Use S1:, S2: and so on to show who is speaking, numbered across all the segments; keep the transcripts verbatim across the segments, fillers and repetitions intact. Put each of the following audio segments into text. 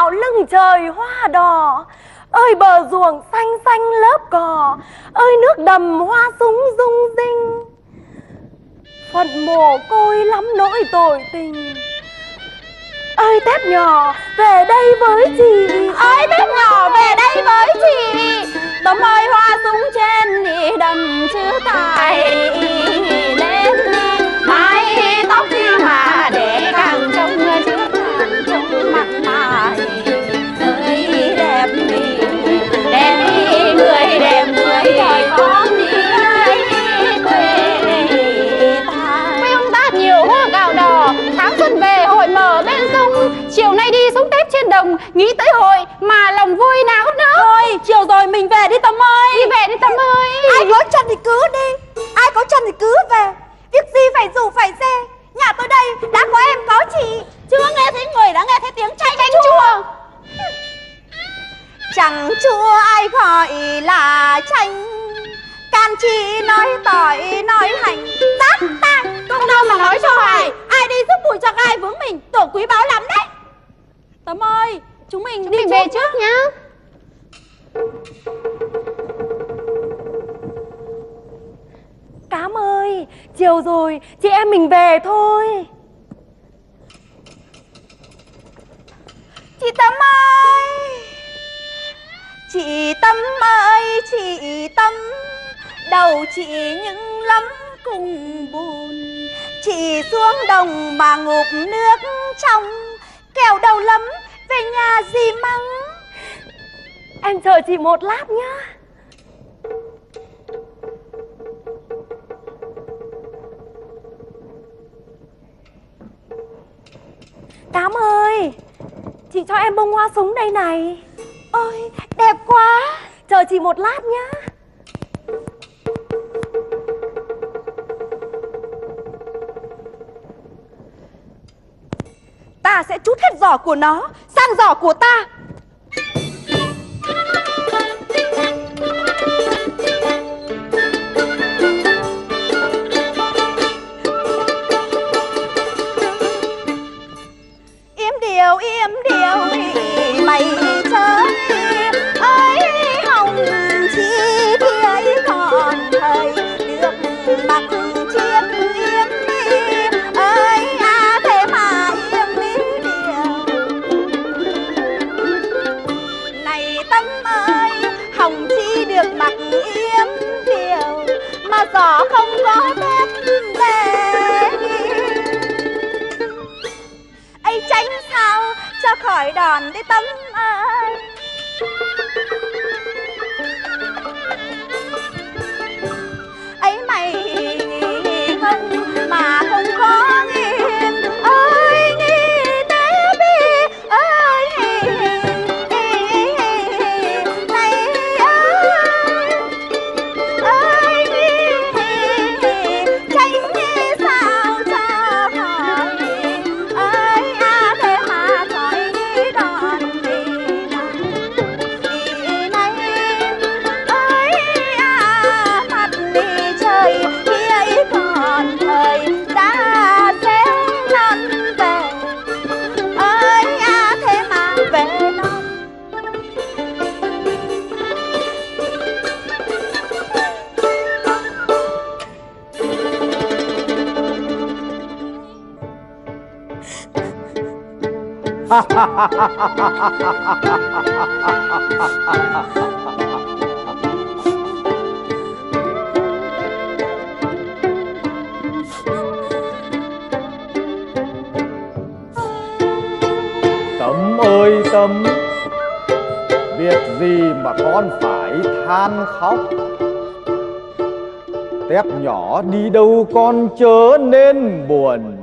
S1: nào lưng trời hoa đỏ, ơi bờ ruộng xanh xanh lớp cỏ, ơi nước đầm hoa súng rung rinh. Phận mồ côi lắm nỗi tội tình, ơi tép nhỏ về đây với chị,
S2: ơi tép nhỏ về đây với chị. Tấm ơi hoa súng trên đầm chữ tài lên, mái tóc mà để càng trông chữ càng trông mặt mày. Ơi đẹp đi, đẹp đi người đẹp người đời con đi quê ta. Quê ông ta nhiều hoa gạo đỏ, tháng xuân về hội mở bên sông. Chiều nay đi sống Tết trên đồng, nghĩ tới hội mà lòng vui náo nức.
S1: Thôi chiều rồi mình về đi Tấm ơi.
S2: Đi về đi Tấm ơi.
S3: Ai có chân thì cứ đi, ai có chân thì cứ về. Việc gì phải rủ phải dê, nhà tôi đây đã có em có chị.
S2: Chưa nghe thấy người đã nghe thấy tiếng chanh chanh chua.
S3: Chẳng chua ai gọi là chanh, can chi nói tỏi nói hành. Tát ta
S2: không đâu mà nói cho hoài. Ai đi giúp bụi cho ai vướng mình, tưởng quý báu lắm đấy.
S1: Tấm ơi, chúng mình
S2: chúng
S1: đi
S2: mình về trước nhá.
S1: Cám ơi, chiều rồi, chị em mình về thôi.
S3: Chị Tâm ơi, chị Tâm ơi, chị Tâm, đầu chị những lắm cùng buồn. Chị xuống đồng mà ngụp nước trong, kẻo đầu lắm về nhà gì mắng.
S1: Em chờ chị một lát nhá. Cám ơi, chị cho em bông hoa súng đây này.
S3: Ôi đẹp quá.
S1: Chờ chị một lát nhá.
S3: Ta sẽ trút hết giỏ của nó sang giỏ của ta. Im điều im điều mày chơi ơi hồng chi khi ấy còn thời được mặc chiếc yếm đi ơi à thế mà yếm đi điều này Tâm ơi hồng chi được mặc yếm điều mà giỏ không có tép về ấy tránh sao cho khỏi đòn đi Tâm ơi. Ấy mày không mà không có nghiêng ơi nghi tép đi ơi này ơi ơi tránh sao cho khỏi ơi à thế mà khỏi đi đòn đi này ơi à mặt đi chơi khi ấy còn thời đã sẽ non về ơi à thế mà về non.
S4: Tâm ơi Tâm, việc gì mà con phải than khóc. Tép nhỏ đi đâu con chớ nên buồn.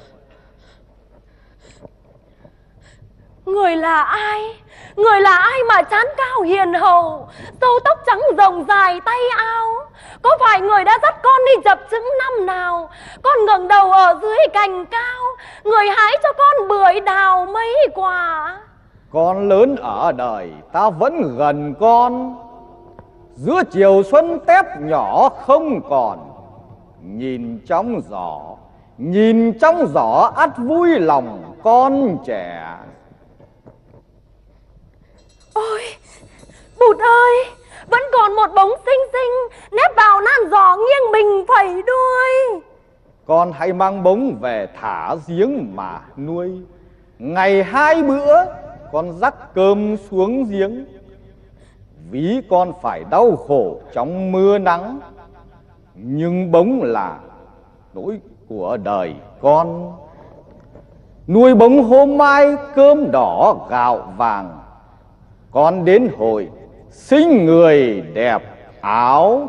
S1: Người là ai? Người là ai mà trán cao hiền hậu, râu tóc trắng rồng dài tay áo? Có phải người đã dắt con đi dập chững năm nào? Con ngẩng đầu ở dưới cành cao, người hái cho con bưởi đào mấy quả.
S4: Con lớn ở đời ta vẫn gần con, giữa chiều xuân tép nhỏ không còn. Nhìn trong giỏ, nhìn trong giỏ ắt vui lòng con trẻ.
S1: ơi, vẫn còn một bóng xinh xinh nép vào nan giỏ nghiêng mình phẩy đuôi.
S4: Con hãy mang bóng về thả giếng mà nuôi. Ngày hai bữa con dắt cơm xuống giếng, ví con phải đau khổ trong mưa nắng, nhưng bóng là nỗi của đời con. Nuôi bóng hôm mai cơm đỏ gạo vàng, con đến hồi xinh người đẹp áo.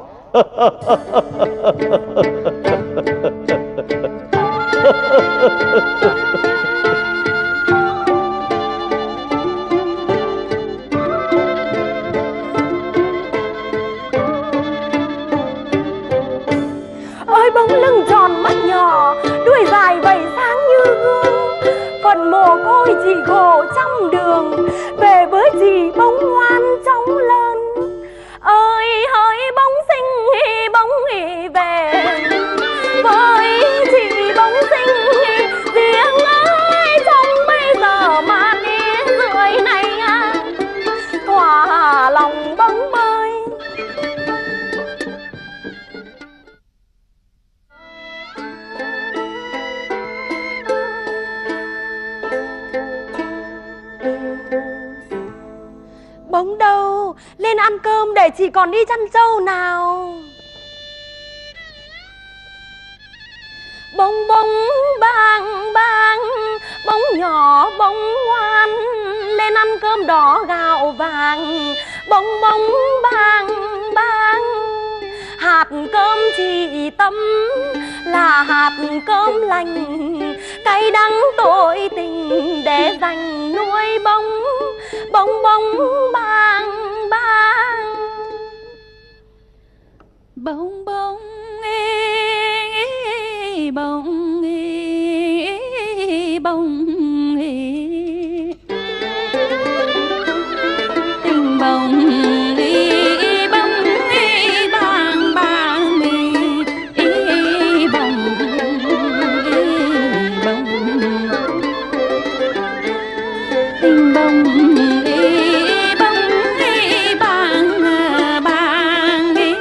S1: Ơi bóng lưng tròn mắt nhỏ, đuôi dài vầy sáng như gương, phận mồ côi chỉ khổ trăm đường, về với chị bóng ngoan trong lớn. Ơi hỡi bóng xinh bóng về với chị bóng xinh riêng ơi, trong bây giờ mà đi rưỡi này thỏa lòng bóng bơi. Bóng đâu, lên ăn cơm để chị còn đi chăn trâu nào. Bông bông bang bang, bóng nhỏ bóng ngoan, lên ăn cơm đỏ gạo vàng. Bông bông bang bang, hạt cơm chị Tâm là hạt cơm lành, cay đắng tội tình để dành nuôi bông. Bông bông bang bang,
S2: bông bông ê, bông ê, bông ê, tình bông ê, bông ê, bang bang ê, ê, bông ê, bông tình bông ê, bông ê, bang bang ê.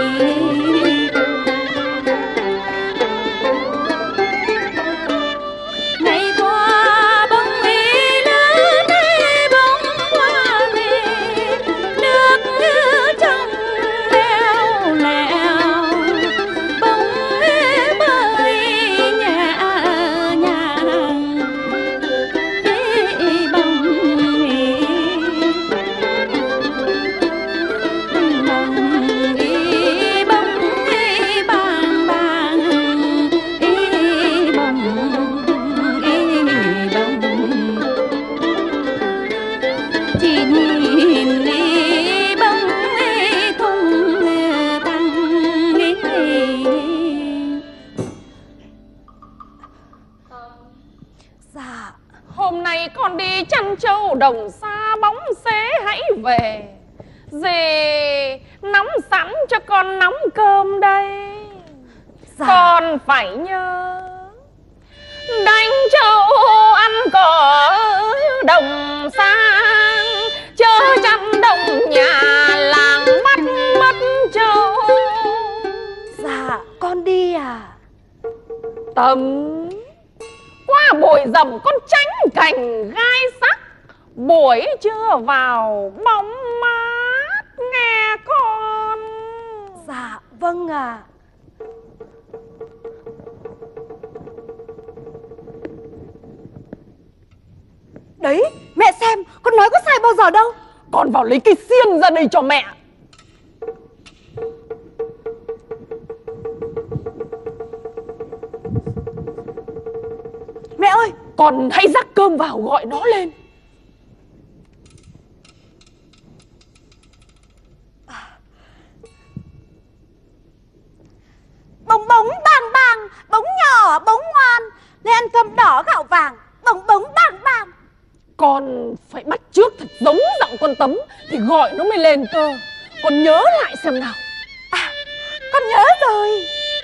S2: Ngày qua bông ê lớn ê, bông qua ê, nước trong leo leo, bông ê bơi nhẹ nhàng ê, bông ê, bông ê, bông ê, bang bang ê, bông ê, bông chỉ nhìn ê, bông ê, thùng tăng ê.
S1: dạ.
S5: Hôm nay con đi chăn trâu đồng xa bóng xế hãy về, dì nóng sẵn cho con nóng cơm đây.
S1: Dạ.
S5: Con phải nhớ đánh trâu ăn cỏ đồng sang, chớ chăn đồng nhà làng bắt mất trâu.
S1: Dạ con đi à.
S5: Tầm qua bụi rậm con tránh cành gai sắc, buổi trưa vào bóng mát nghe con.
S1: Dạ vâng ạ. Đấy mẹ xem, con nói có sai bao giờ đâu.
S5: Con vào lấy cái xiên ra đây cho mẹ.
S1: Mẹ ơi,
S5: Con hãy rắc cơm vào gọi nó lên.
S3: Bóng bóng bang bang, bóng nhỏ bóng ngoan, lên ăn cơm đỏ gạo vàng. Bóng bóng bang bang.
S5: Con phải bắt chước thật giống giọng con Tấm thì gọi nó mới lên cơ. Con nhớ lại xem nào.
S3: À, con nhớ rồi.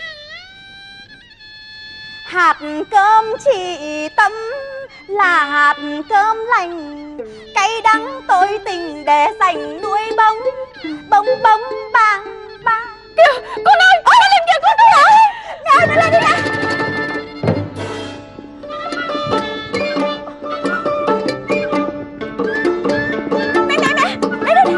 S3: Hạt cơm chị Tâm là hạt cơm lành, cay đắng tội ơi tình để dành nuôi bóng bóng bóng bang bang.
S5: Kìa con ơi, con lên kìa con ơi.
S3: Nào nó lên đi nào. Mẹ mẹ mẹ đây đây.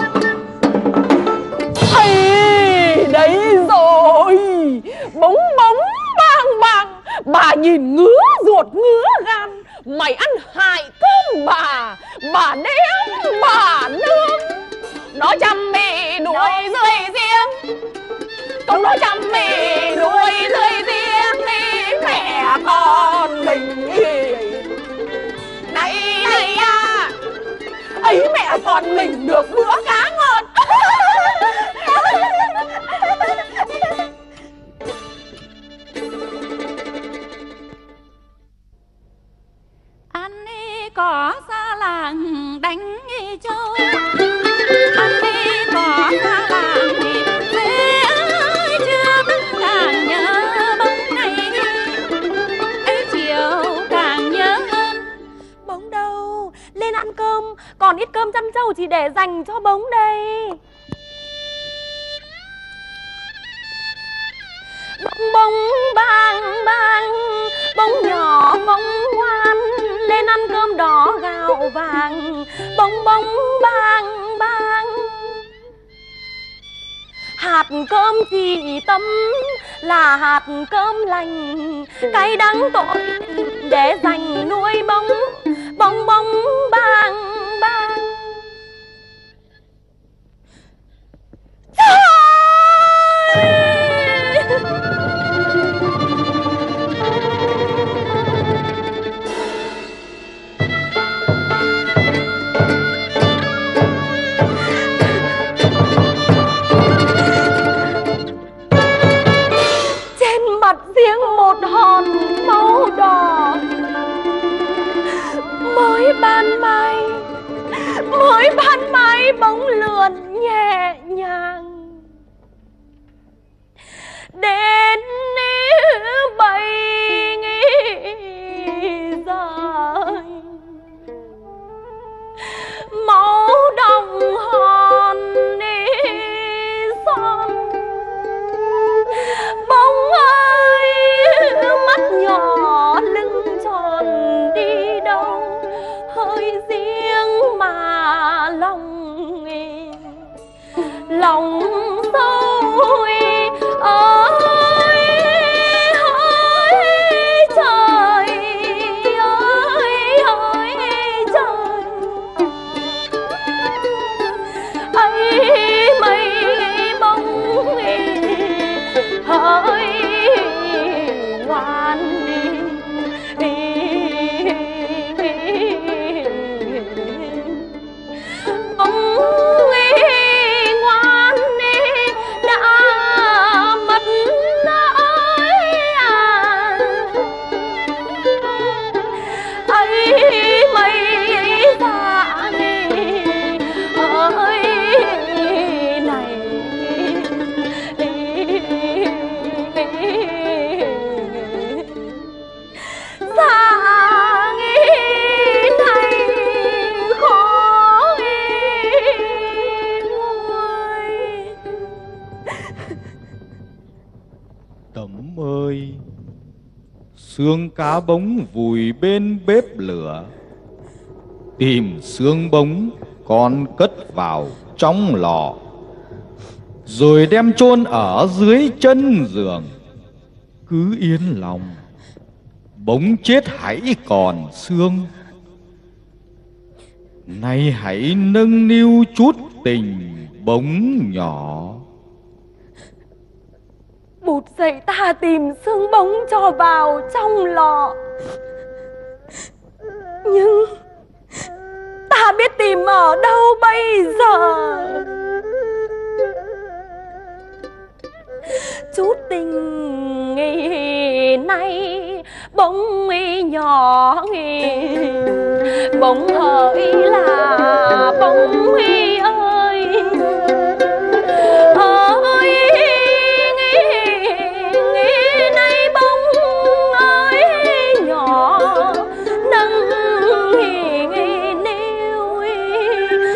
S5: Ây, đấy rồi. Bóng bóng bang bang. Bà nhìn ngứa ruột ngứa gan. Mày ăn hại cơm bà. Bà đếm bà nương. Nó chăm mì đuổi dưới giếng. Con nó chăm mì đuổi dưới giếng đi. Mẹ con mình này này à. Ấy mẹ con mình được bữa cá ngon.
S2: Anh đi có xa làng đánh châu. Anh đi có xa làng thì quê ơi trước càng nhớ bóng này. Ấy chiều càng nhớ hơn.
S1: Bóng đâu? Lên ăn cơm. Còn ít cơm chăn trâu chỉ để dành cho bóng đây. Bóng bóng bang bang. Bóng nhỏ bóng ngoan. Lên ăn cơm đỏ gạo vàng. Bóng bóng bang bang. Hạt cơm chỉ tâm là hạt cơm lành. Cái đắng tội để dành nuôi bóng bóng bóng bang bang. Trên mặt giếng một hòn máu đỏ. Mới ban mai, mới ban mai bóng lượn nhẹ nhàng đến bầy dài. Máu đồng hòn son. Bóng ơi mắt nhỏ lưng tròn đi đâu. Hơi riêng mà lòng lòng sâu ơi ơi trời ơi ơi trời. Ấy mây bóng hỡi ngoan. Bóng ngoan đã mất ơi à. Ấy mây dạ ơi này. Dạ nghĩ này khó nguôi.
S4: Tấm ơi, xương cá bống vùi bên bếp lửa. Tìm xương bống con cất vào trong lò. Rồi đem chôn ở dưới chân giường. Cứ yên lòng, bống chết hãy còn xương. Nay hãy nâng niu chút tình bống nhỏ.
S1: Bụt dậy ta tìm xương bống cho vào trong lò. Nhưng ta biết tìm ở đâu bây giờ. Chút tình này bóng nhỏ bóng hỡi là bóng ơi ơi nay bóng ơi nhỏ nâng niu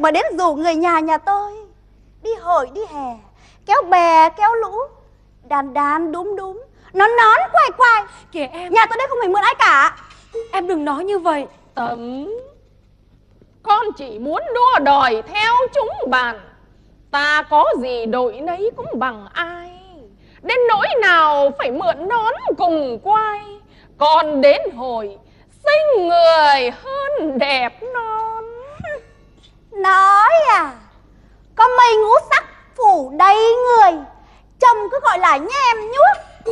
S3: mà đến rủ người nhà nhà tôi đi hội đi hè, kéo bè kéo lũ, đàn đàn đúm đúm, nón nón quay quay.
S1: Kìa em,
S3: Nhà tôi đây không phải mượn ai cả.
S1: em đừng nói như vậy.
S5: Tấm, con chỉ muốn đua đòi theo chúng bạn. Ta có gì đội nấy cũng bằng ai. Đến nỗi nào phải mượn nón cùng quay. Còn đến hồi xinh người hơn đẹp non.
S3: Nói à, có mây ngũ sắc phủ đầy người, chồng cứ gọi là nhem nhuốc.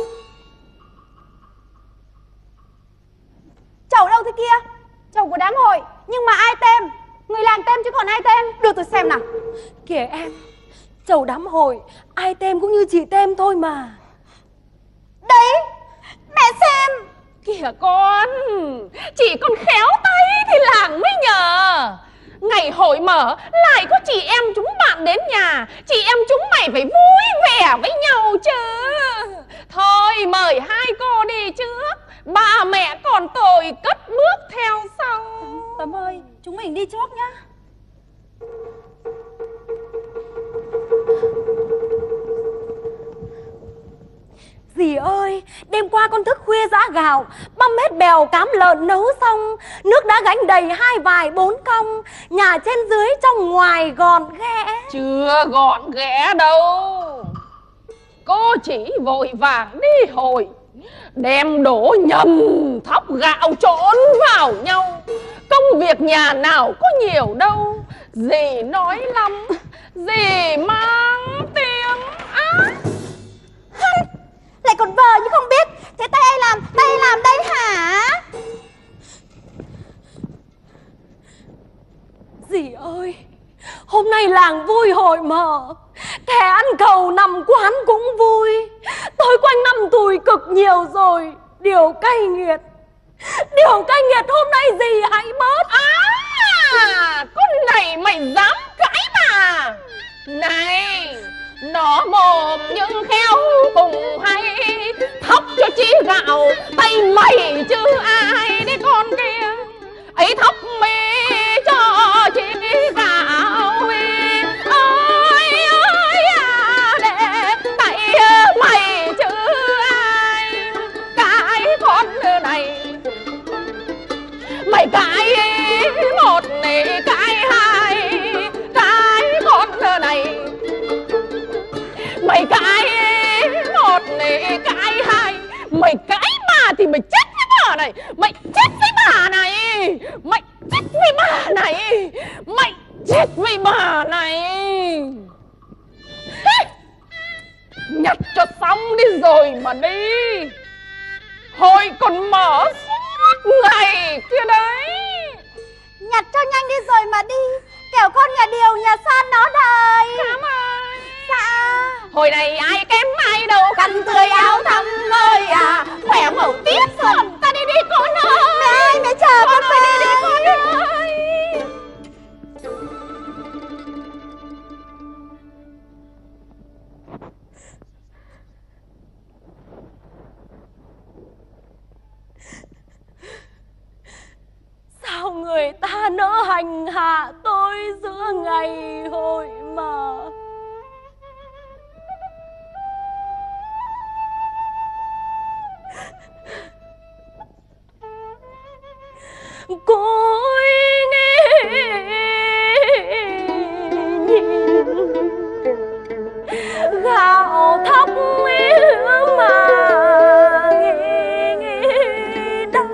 S3: Chầu đâu thế kia? Chầu của đám hội, nhưng mà ai tem? Người làng tem chứ còn ai tem? Đưa tôi xem nào.
S1: Kìa em, chầu đám hội ai tem cũng như chị tem thôi mà.
S3: Đấy, mẹ xem.
S5: Kìa con, chỉ con khéo tay thì làng mới nhờ. Ngày hội mở lại có chị em chúng bạn đến nhà. Chị em chúng mày phải vui vẻ với nhau chứ. Thôi mời hai cô đi trước, ba mẹ còn tôi cất bước theo sau.
S3: Tấm ơi, chúng mình đi trước nhá.
S1: Dì ơi, đêm qua con thức khuya giã gạo, băm hết bèo cám lợn nấu xong, nước đã gánh đầy hai vài bốn cong, nhà trên dưới trong ngoài gọn ghẽ.
S5: Chưa gọn ghẽ đâu. Cô chỉ vội vàng đi hội, đem đổ nhầm thóc gạo trộn vào nhau. Công việc nhà nào có nhiều đâu. Dì nói lắm, dì mang tiếng ác.
S3: Lại còn vờ như không biết. Thế tay ai làm, tay ai làm đây hả?
S1: Dì ơi, hôm nay làng vui hội mở, kẻ ăn cầu nằm quán cũng vui. Tôi quanh năm tủi cực nhiều rồi, điều cay nghiệt, điều cay nghiệt hôm nay dì hãy bớt.
S5: À, con này mày dám cãi bà? Này, nó mồm nhưng khéo cùng hay, thóc cho chí gạo tay mày chứ ai đấy con kia. Ấy thóc mì cho chí gạo ơi ơi à, để tay mày chứ ai. Cái con này mày cãi một này cãi hai, cái con này mày cãi một này cãi hai. Mày cãi bà thì mày chết với bà này, mày chết với bà này, mày chết với bà này, mày chết với bà này. Nhặt cho xong đi rồi mà đi, hội còn mở suốt ngày kia đấy.
S3: Nhặt cho nhanh đi rồi mà đi, kẻo con nhà điều nhà san nó đời.
S5: Cảm ơn.
S3: Dạ.
S5: Hồi này ai kém ai đâu,
S3: Khăn tươi áo thắm ơi à,
S5: khỏe màu tiếp xuân. Ta đi đi con ơi.
S3: mẹ ơi, mẹ chờ con,
S5: Con ơi, đi đi con ơi.
S1: Sao người ta nỡ hành hạ tôi giữa ngày hội mở? Cối nghe nhìn gạo thóc mà nghe nghe đau.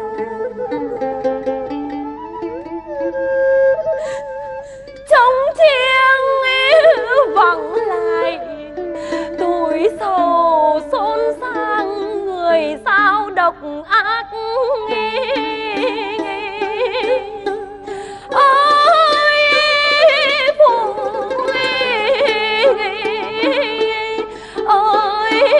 S1: Trong chiêng vắng lại tuổi sầu xôn sang, người sao độc ác ơi phụ ơi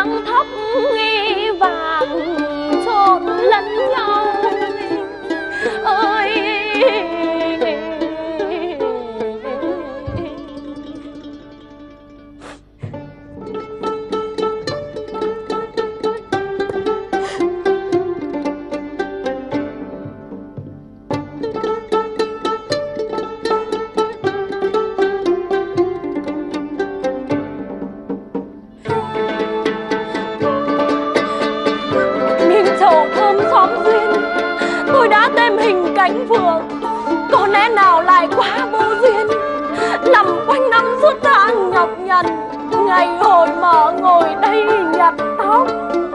S1: trắng thóc nghi vàng trộn lẫn nhau ơi. Cánh phượng có lẽ nào lại quá vô duyên, nằm quanh năm suốt tháng nhọc nhằn, ngày hồi mở ngồi đây nhặt tóc.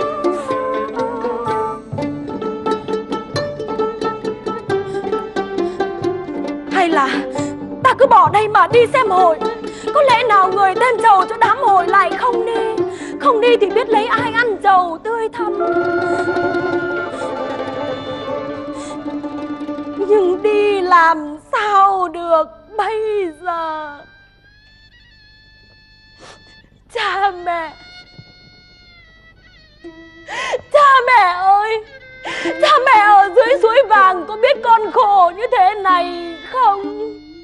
S1: Hay là ta cứ bỏ đây mà đi xem hội, có lẽ nào người đem trầu cho đám hội lại không đi, không đi thì biết lấy ai ăn trầu tươi thắm. Nhưng đi làm sao được bây giờ? Cha mẹ, cha mẹ ơi, cha mẹ ở dưới suối vàng có biết con khổ như thế này không?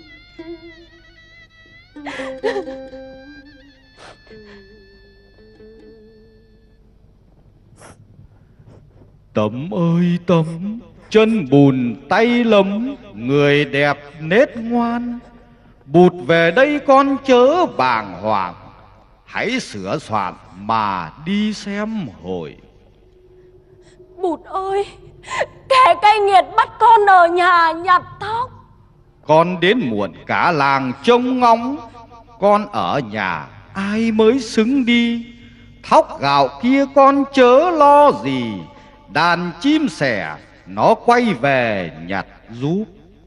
S4: Tấm ơi tấm, chân bùn tay lấm, người đẹp nết ngoan, bụt về đây con chớ bàng hoàng, hãy sửa soạn mà đi xem hội.
S1: Bụt ơi, kẻ cay nghiệt bắt con ở nhà nhặt tóc.
S4: Con đến muộn cả làng trông ngóng, con ở nhà ai mới xứng đi. Thóc gạo kia con chớ lo gì, đàn chim sẻ nó quay về nhặt giúp.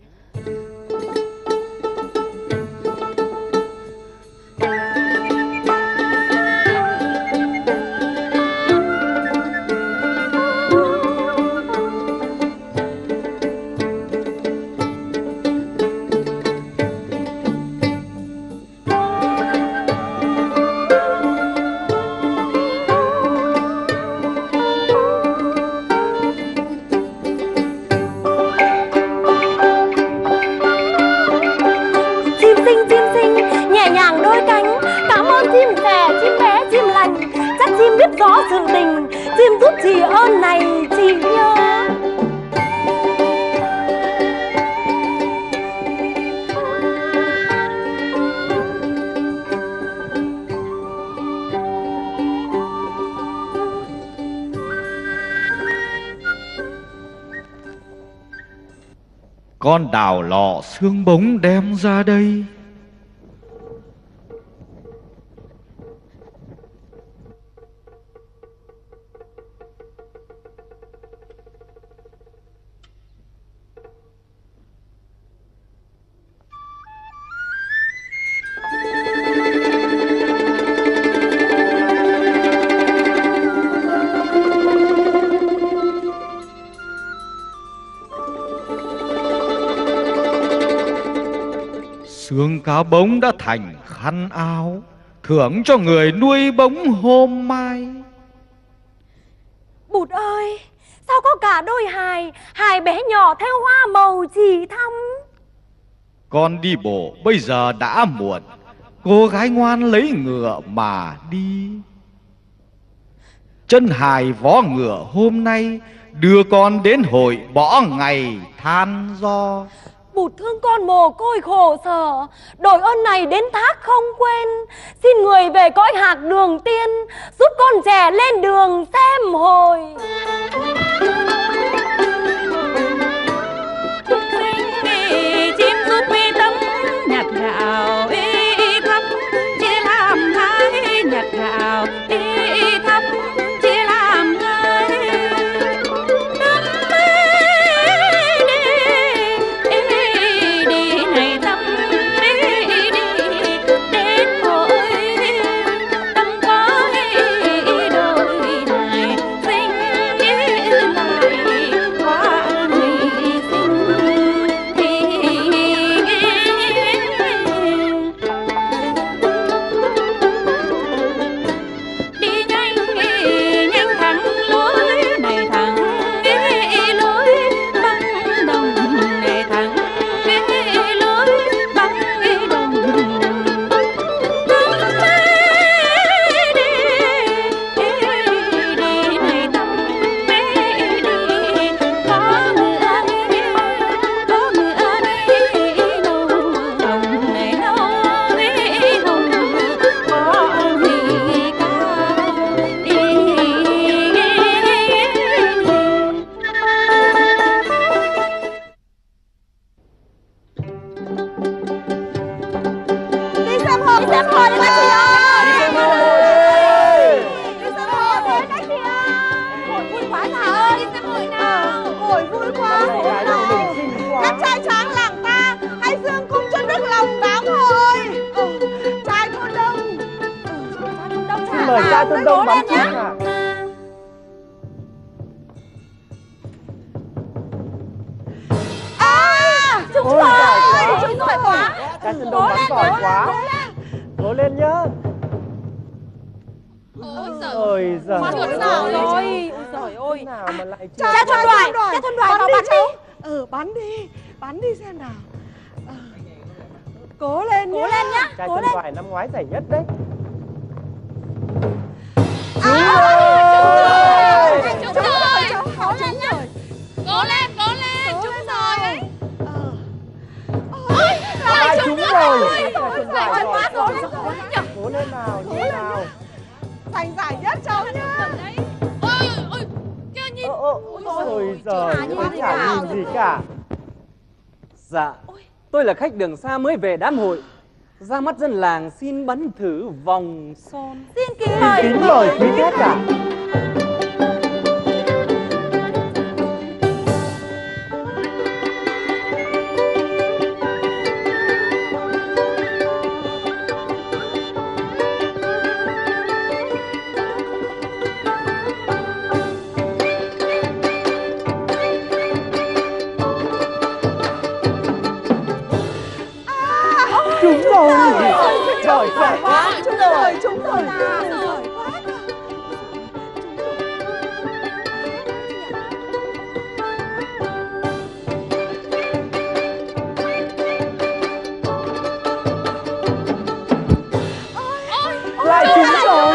S1: Biết rõ sự tình, chim giúp chị ơn này chị nhớ.
S4: Con đào lọ xương bống đem ra đây. Xương cá bống đã thành khăn áo, thưởng cho người nuôi bống hôm mai.
S1: Bụt ơi, sao có cả đôi hài, hài bé nhỏ theo hoa màu chỉ thắm.
S4: Con đi bộ bây giờ đã muộn, cô gái ngoan lấy ngựa mà đi. Chân hài vó ngựa hôm nay đưa con đến hội bỏ ngày than do.
S1: Bụt thương con mồ côi khổ sở, đổi ơn này đến thác không quên. Xin người về cõi hạc đường tiên, giúp con trẻ lên đường xem hồi.
S2: Chim giúp mi tấm nhặt gạo y thấp, chỉ làm hai nhặt gạo y thấp, chỉ làm hai đắm mê đi đi này tâm đi đi đến hội tâm có đôi này sinh
S4: đông bắn trước à.
S3: À, chúng
S4: Ôi,
S3: giỏi,
S4: giỏi quá.
S3: chúng giỏi quá.
S4: Trái Sơn Đông bắn giỏi quá. Cố lên nhá.
S2: Ôi giời.
S4: Ôi giời.
S2: Bắn
S4: ơi.
S2: được nào
S1: Ôi
S2: rồi.
S1: ôi giời ơi.
S4: Nào mà lại chưa.
S3: Cha Thuần Đoài, Cha Thuần Đoài vào bắn đi.
S6: Ừ, bắn đi, bắn đi xem nào. Ờ. Cố lên nhá.
S3: Cố lên nhá.
S4: Trai
S3: Cố
S4: Sơn
S3: lên.
S4: Đoài năm ngoái giải nhất đấy.
S2: Chúng rồi.
S3: Cố lên nhá.
S2: Cố lên, cố lên. Chúng rồi đấy.
S6: Ờ.
S2: Ôi,
S4: Lại
S2: lại
S4: trúng
S2: chúng
S4: rồi.
S2: rồi.
S4: Trai Sơn Đoài
S3: Giỏi
S4: giỏi
S3: quá,
S4: quá.
S3: cố lên, cố lên.
S4: Cố lên nào, như nào.
S6: Giành giải nhất cháu nhá.
S2: Đấy. Ôi, ôi, kia nhìn.
S4: Ôi, ôi giời,
S3: Hà nhìn
S4: tôi
S3: gì
S4: chả
S3: nào?
S4: nhìn gì cả.
S7: Dạ, tôi là khách đường xa mới về đám hội. Ra mắt dân làng xin bắn thử vòng son.
S3: Xin kính mời.
S4: Kính mời quý khách ạ. Trúng rồi. Giỏi giỏi quá.
S6: Chúng rồi, chúng rồi. Giỏi quá.
S4: Lại trúng rồi.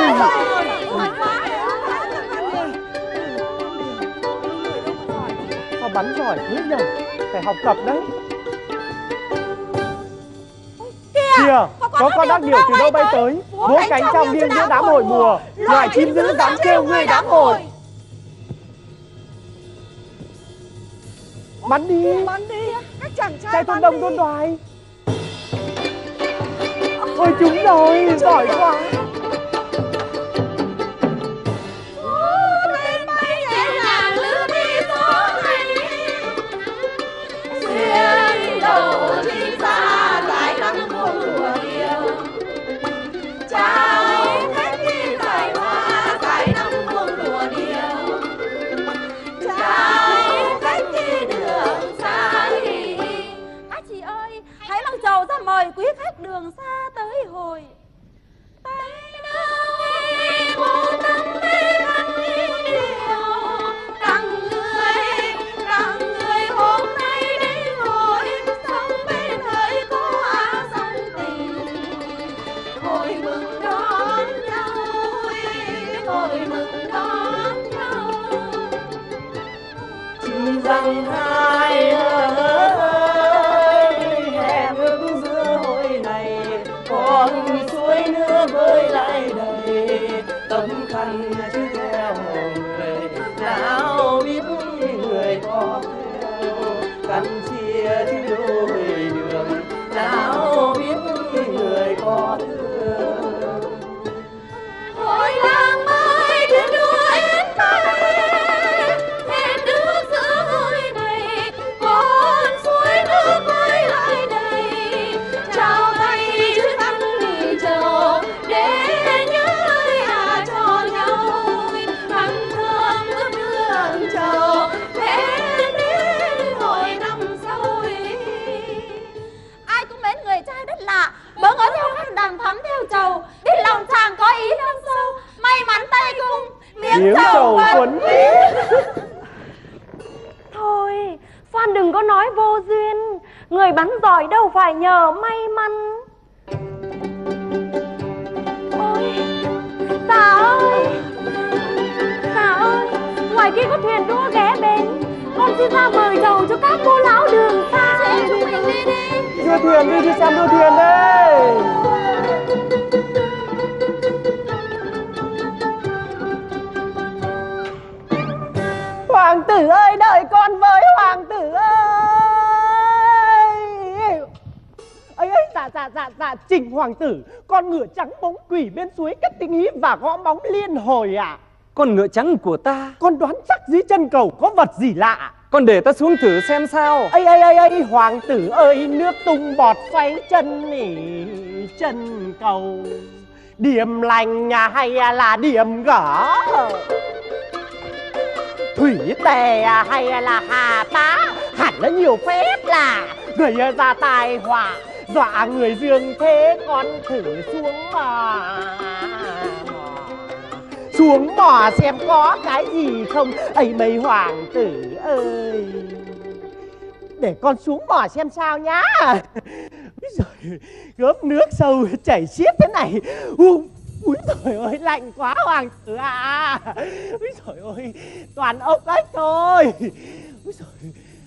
S4: Sao bắn giỏi thế nhỉ? Phải học tập đấy. Kìa, có con đắc điểu từ đâu bay tới, vỗ cánh trong nghiêng giữa đám hội mùa, loài chim dữ dám kêu người đám hội. Bắn đi,
S6: Bắn đi. Các chàng trai
S4: trai
S6: bắn
S4: Tôn Đông
S6: đi.
S4: Tôn Đoài. Ôi trúng rồi, giỏi quá.
S3: Các chị ơi, hãy mang trầu ra mời quý khách đường xa tới hồi. Tay đâu một tấm khăn điều, rằng người, rằng người hôm nay đến hội sống bên hỡi có á sông tình, hội mừng đón nhau, hội mừng đón nhau.
S7: Chỉ rằng hai ơi hẹn ước giữa hội này, con suối nước bơi lại đầy, tấm khăn chứ theo người nào biết người có theo, căn chia chứ đôi đường nào biết người có thương.
S3: Hội làng mới thuyền đua em bay, hẹn ước giữa hội này, con suối nước bơi lại đây, trao tay chứ thăm nghỉ chờ để nhớ lời à cho nhau, hằng thơm ướp đường chờ hẹn đến hội năm sau. Ai cũng mến người trai đất lạ, bỡ ngỡ theo khăn đằng thắm theo trầu, biết lòng chàng có ý thâm sâu, may mắn tay cung miếng
S4: Miếng
S3: trầu
S4: trầu
S3: quấn
S4: quấn
S1: Thôi, Phan đừng có nói vô duyên. Người bắn giỏi đâu phải nhờ may mắn. Ôi, Dạ ơi, Dạ ơi, ngoài kia có thuyền đua ghé bến, con xin ra mời trầu cho các cô lão đường xa.
S3: Chị chúng mình đi đi.
S4: Đưa thuyền đi, đi xem đưa thuyền đây.
S6: Hoàng tử ơi, đợi con với hoàng tử ơi. Ấy ấy, dạ dạ dạ dạ, Trình hoàng tử, con ngựa trắng bóng quỷ bên suối cất tình ý và gõ móng liên hồi à?
S7: Con ngựa trắng của ta,
S6: Con đoán chắc dưới chân cầu có vật gì lạ.
S7: con để ta xuống thử xem sao.
S6: Ấy ấy ấy ấy, hoàng tử ơi, nước tung bọt xoáy chân nỉ chân cầu. Điểm lành nhà hay là điểm gở? Thủy tề hay là hà tá? Hẳn là nhiều phép là gây ra tai họa, dọa người dương thế. Con thử xuống mò, xuống mò xem có cái gì không ấy mấy hoàng tử ơi. Để con xuống mò xem sao nhá. Úi giời, gớp nước sâu chảy xiết thế này. Úi, úi giời ơi, lạnh quá hoàng tử à. Úi giời ơi, toàn ốc ếch thôi. Úi giời.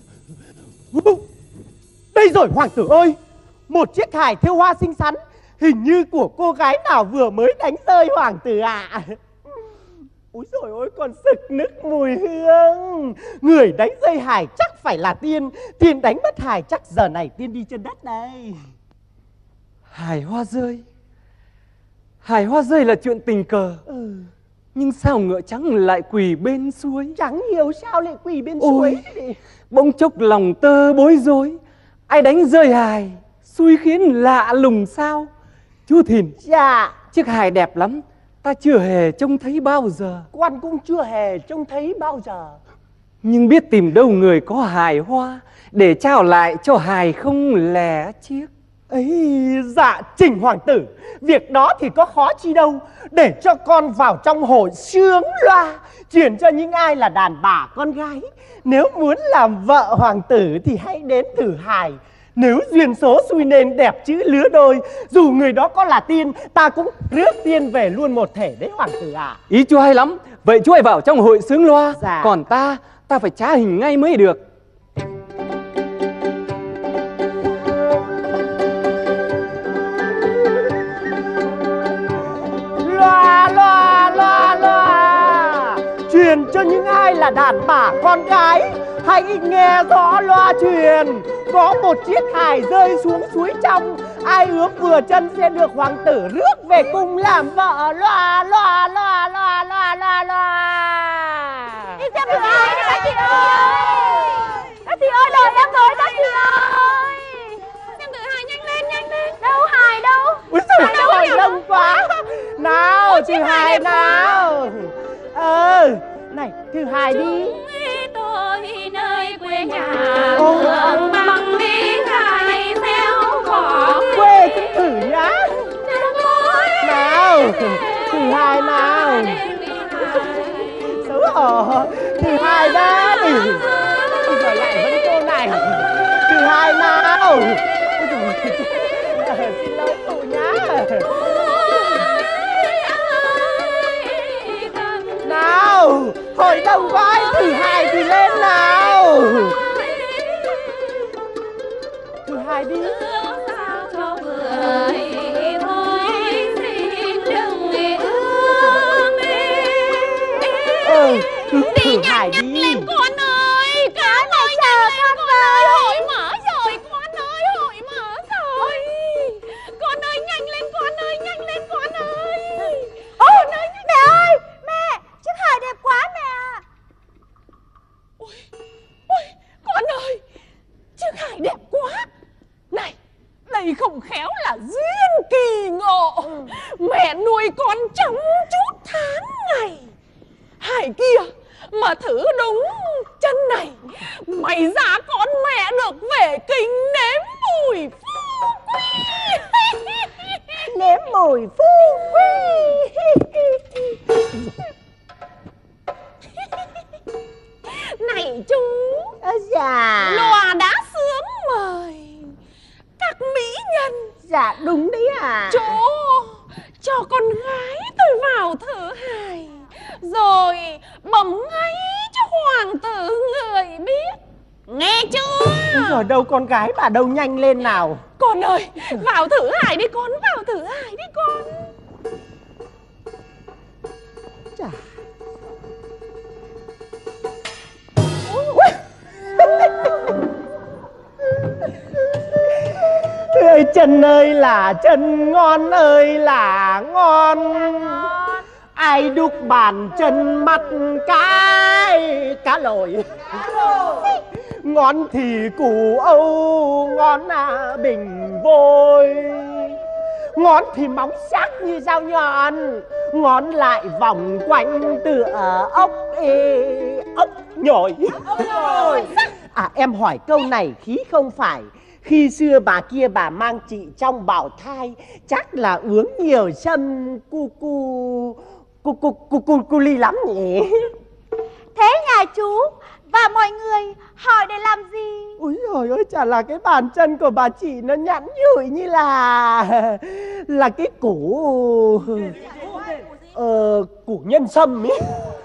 S6: Đây rồi hoàng tử ơi, một chiếc hài thêu hoa xinh xắn, hình như của cô gái nào vừa mới đánh rơi hoàng tử ạ. À. Úi dồi ôi, còn sực nức mùi hương. Người đánh rơi hài chắc phải là tiên. Tiên đánh mất hài chắc giờ này tiên đi trên đất đây.
S7: Hài hoa rơi. Hài hoa rơi là chuyện tình cờ. Ừ. Nhưng sao ngựa trắng lại quỳ bên suối?
S6: Chẳng hiểu sao lại quỳ bên
S7: Ôi,
S6: suối.
S7: bỗng chốc lòng tơ bối rối. Ai đánh rơi hài, xui khiến lạ lùng sao? Chú Thìn.
S6: Dạ.
S7: Chiếc hài đẹp lắm, ta chưa hề trông thấy bao giờ.
S6: Quan cũng chưa hề trông thấy bao giờ.
S7: Nhưng biết tìm đâu người có hài hoa, để trao lại cho hài không lẻ chiếc.
S6: Ấy, dạ Trình hoàng tử, việc đó thì có khó chi đâu. Để cho con vào trong hội sướng loa, chuyển cho những ai là đàn bà con gái. Nếu muốn làm vợ hoàng tử thì hãy đến thử hài. Nếu duyên số xui nên đẹp chữ lứa đôi, dù người đó có là tiên, ta cũng rước tiên về luôn một thể đấy hoàng tử ạ. À.
S7: Ý chú hay lắm, vậy chú hãy vào trong hội sướng loa.
S6: Dạ.
S7: Còn ta, ta phải trá hình ngay mới được.
S6: Loa loa loa loa, truyền cho những ai là đàn bà con gái, hãy nghe rõ loa truyền. Có một chiếc hài rơi xuống suối trong, ai ước vừa chân sẽ được hoàng tử rước về cùng làm vợ. Loa loa loa loa loa loa loa.
S2: Đi xem thử ai đi các chị ơi. Các chị ơi, đợi em với các chị ơi. Xem thử hài, nhanh lên nhanh lên. Đâu hài đâu?
S6: Úi giời ơi, đông quá. Nào thử hài nào. Ờ, này thử hài đi.
S2: Tôi nơi quê nhà hương bằng đi hài theo cỏ.
S6: Quê cũng thử nhá. Nào thử hài nào. Xấu hổ. Thử hài đây. Bây giờ lại vẫn cô này. Thử hài nào. Xin lỗi cụ nhá. Nào, hội đông quá, thử hài thì lên nào. Thử hài đi.
S2: Cho người thôi xin đừng ương.
S6: Ừ, cứ
S2: Đi
S6: thử
S2: nhanh
S6: hài
S2: nhanh
S6: đi.
S2: lên con ơi. Con ơi, nhanh lên con ơi. Hội mở rồi con ơi, hội mở rồi. Con ơi, nhanh lên con ơi, nhanh lên con ơi.
S3: Ôi, mẹ ơi, mẹ, chiếc hài đẹp quá mẹ ạ.
S5: Ôi, ôi, con ơi, chiếc hài đẹp quá. Này, đây không khéo là duyên kỳ ngộ. Mẹ nuôi con chăm chút tháng ngày. Hài kia mà thử đúng chân này, mày ra con mẹ được về kinh nếm mùi phú quý.
S6: Nếm mùi phú quý.
S5: Này chú,
S6: Ơ dạ.
S5: loa đã sướng mời các mỹ nhân.
S6: Dạ đúng đấy à.
S5: Chú cho con gái tôi vào thử hài, rồi bấm ngay cho hoàng tử người biết. Nghe chưa?
S6: Rồi đâu con gái bà đâu, nhanh lên nào.
S5: Con ơi, vào thử hài đi con, vào thử hài đi con.
S6: Chà. Ơi chân ơi là chân, ngon ơi là ngon. Ai đúc bàn chân mắt cái cá lội. Ngon thì củ Âu, ngon à bình vôi. ngón thì móng sắc như dao nhọn, ngón lại vòng quanh tựa ốc ê, ốc nhồi. À em hỏi câu này khí không phải khi xưa bà kia bà mang chị trong bào thai, chắc là uống nhiều sâm cu cu cu cu cu cu cu ly lắm nhỉ?
S3: Thế nhà chú và mọi người hỏi để làm gì?
S6: Úi giời ơi, chả là cái bàn chân của bà chị nó nhẵn nhụi như là là cái củ ờ củ nhân sâm ấy.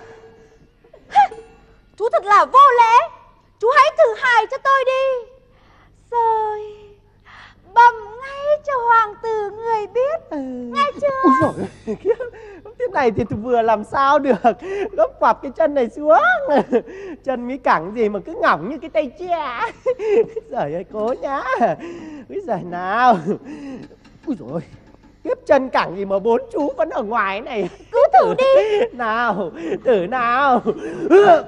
S3: Chú thật là vô lễ. Chú hãy thử hài cho tôi đi. Rồi bầm ngay cho hoàng tử người biết. Ừ. Nghe chưa?
S6: Úi giời, thế này thì vừa làm sao được. Gấp quặp cái chân này xuống. Chân mới cẳng gì mà cứ ngỏng như cái tay tre. Giời ơi, cố nhá. Úi giời nào. Úi giời, tiếp chân cẳng gì mà bốn chú vẫn ở ngoài này.
S3: Cứ thử đi.
S6: Nào, thử nào.
S3: Thôi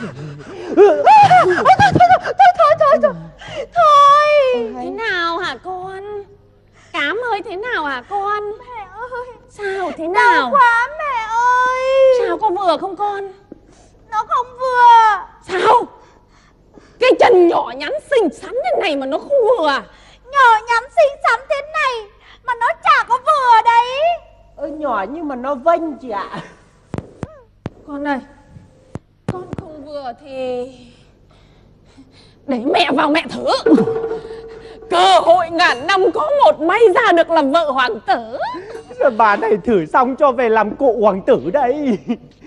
S3: thôi thôi thôi thôi thôi.
S2: Thế nào hả con? Cám ơi, thế nào hả con?
S3: Mẹ ơi.
S2: Sao thế nào?
S3: Đau quá mẹ ơi.
S2: Sao có vừa không con?
S3: Nó không vừa.
S2: Sao? Cái chân nhỏ nhắn xinh xắn thế này mà nó không vừa à?
S3: Nhỏ nhắn xinh xắn thế này mà nó chả có vừa đấy.
S6: Ơ nhỏ nhưng mà nó vênh chị ạ.
S2: Con ơi, con không vừa thì để mẹ vào mẹ thử. Cơ hội ngàn năm có một, may ra được làm vợ hoàng tử.
S6: Giờ bà này thử xong cho về làm cụ hoàng tử đây.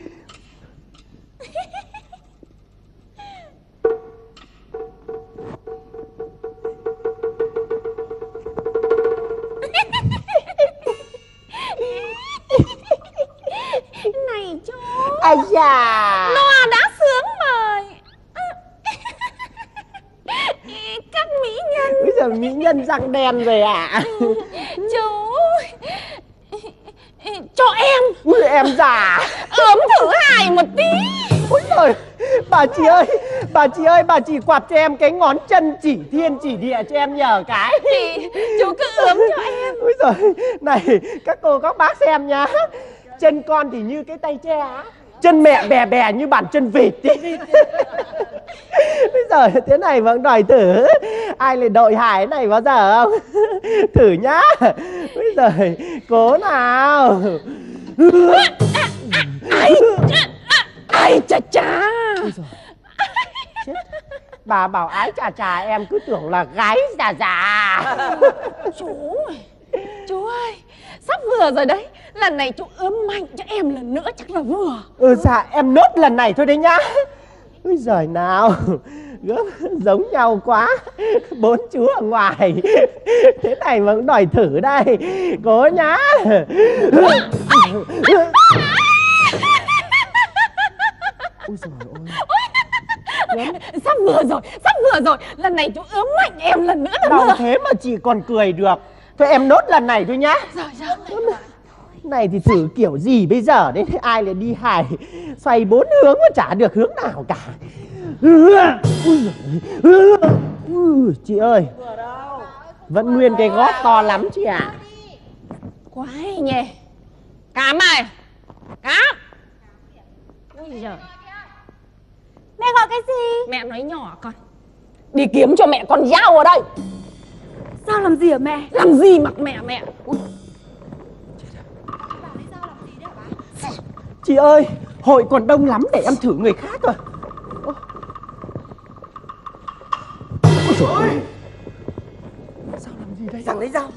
S2: Này chú,
S6: Ây da,
S2: loa đã sướng mời các mỹ nhân.
S6: bây giờ mỹ nhân răng đen rồi ạ.
S2: Chú cho em.
S6: Ui em già.
S2: Ướm thử hài một tí.
S6: Ôi trời, bà chị ơi, bà chị ơi, bà chị quạt cho em cái ngón chân chỉ thiên chỉ địa cho em nhờ cái.
S2: Thì chú cứ ướm cho em.
S6: Ôi trời, này các cô các bác xem nhá. Chân con thì như cái tay tre, chân mẹ bè bè như bàn chân vịt đi. Bây giờ thế này vẫn đòi thử. Ai lại đội hài này bao giờ không? Thử nhá. Bây giờ cố nào.
S2: Ai ai chà chà.
S6: Chết. Bà bảo ái chà chà em cứ tưởng là gái già già.
S2: Chú ơi, chú ơi, sắp vừa rồi đấy. Lần này chú ướm mạnh cho em lần nữa chắc là vừa.
S6: Ừ dạ em nốt lần này thôi đấy nhá. Ôi giời nào, gớm giống nhau quá. Bốn chú ở ngoài. Thế này mà cũng đòi thử đây. Cố nhá. Ôi giời ơi.
S2: Sắp vừa rồi, sắp vừa rồi. Lần này chú ướm mạnh em lần nữa là
S6: Đau
S2: vừa.
S6: thế mà chị còn cười được. Thôi em nốt lần này thôi nhá.
S2: Rồi rồi.
S6: Này thì thử kiểu gì bây giờ đấy. Ai lại đi hài xoay bốn hướng mà chả được hướng nào cả. Ui, chị ơi, vẫn nguyên cái gót to lắm chị ạ. À.
S2: Quái nhỉ. Cám ơi, Cám. Ui giời.
S3: Mẹ gọi cái gì?
S2: Mẹ nói nhỏ con. Đi kiếm cho mẹ con dao ở đây.
S3: Sao làm gì hả mẹ?
S2: Làm gì mặc mẹ mẹ. Ui.
S6: Chị ơi, hội còn đông lắm để em thử người khác rồi. Ôi trời ơi. Sao làm gì đây? Rằng lấy dao.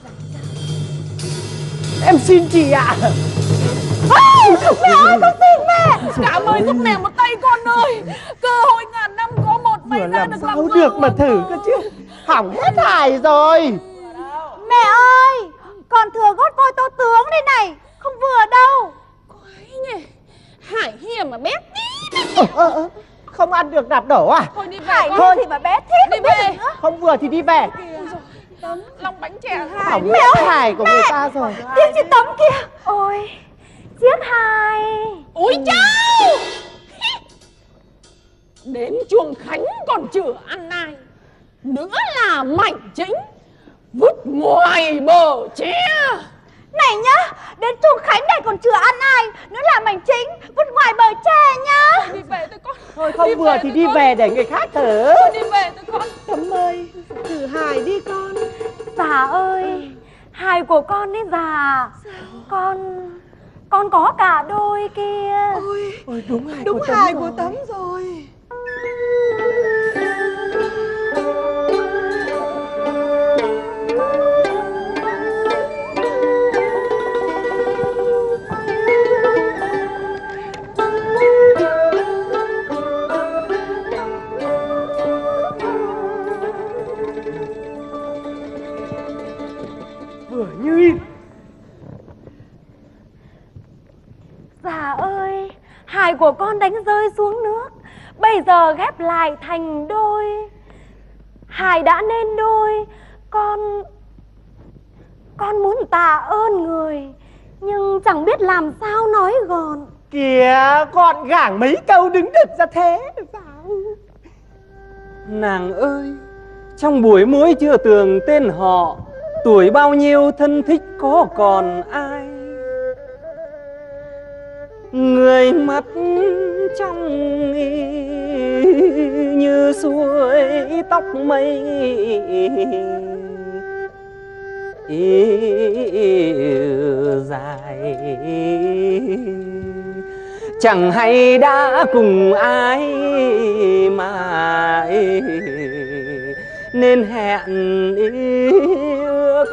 S6: Em xin chị ạ. À.
S3: Mẹ ơi, con xin mẹ.
S2: Cám ơi, giúp mẹ một tay con ơi. Cơ hội ngàn năm có một, may
S6: Vừa
S2: ra
S6: làm
S2: được
S6: sao
S2: làm
S6: được mà thử cơ chứ. Hỏng hết hài rồi.
S3: Mẹ ơi, còn thừa gót voi to tướng đây này. Không vừa đâu.
S2: Quái nhỉ. Hải hiểm mà bé tí.
S6: Ờ, ờ, ờ. Không ăn được đạp đổ à?
S2: Thôi đi về
S3: Hải
S2: con.
S3: thôi thì mà bé thế
S2: Đi
S3: không biết
S2: về.
S3: được nữa.
S6: Không vừa thì đi về.
S2: Lòng bánh chè Hải.
S6: Hỏng hết hài của người ta rồi.
S3: Tiếc chiếc tấm kia. Ôi, chiếc hài.
S2: Ôi cháu. Đến chuồng Khánh còn chưa ăn nai. Nữa là mảnh chính vứt ngoài bờ tre.
S3: Này nhá, đến Trung Khánh này còn chưa ăn ai, nữa là mảnh chính vứt ngoài bờ tre nhá.
S5: Đi về thôi con.
S6: Thôi không vừa thì đi về để người khác thử.
S5: Đi về thôi con.
S6: Tấm ơi, thử hài đi con.
S1: Già ơi, hài của con ấy già. Con con có cả đôi kia.
S6: Ôi đúng hài
S7: Đúng
S6: của Tấm
S7: hài
S6: rồi.
S7: của Tấm rồi.
S6: Vừa như in.
S1: Già ơi, hài của con đánh rơi xuống nước, bây giờ ghép lại thành đôi. Hài đã nên đôi, con con muốn tạ ơn người, nhưng chẳng biết làm sao nói gọn.
S6: Kìa, gọn gàng mấy câu đứng được ra thế. Vào.
S7: Nàng ơi, trong buổi mới chưa tường tên họ, tuổi bao nhiêu thân thích có còn ai. Người mắt trong như suối tóc mây dài, chẳng hay đã cùng ai mà nên hẹn ước.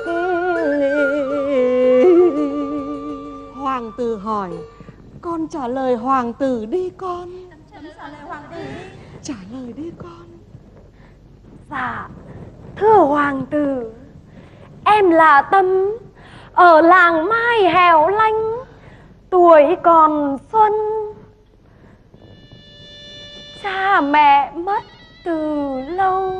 S5: Hoàng tử hỏi, con trả lời hoàng tử đi con.
S3: Trả lời hoàng tử đi.
S5: Trả lời đi con.
S1: Dạ, thưa hoàng tử, em là Tâm, ở làng Mai hẻo lánh, tuổi còn xuân. Cha mẹ mất từ lâu,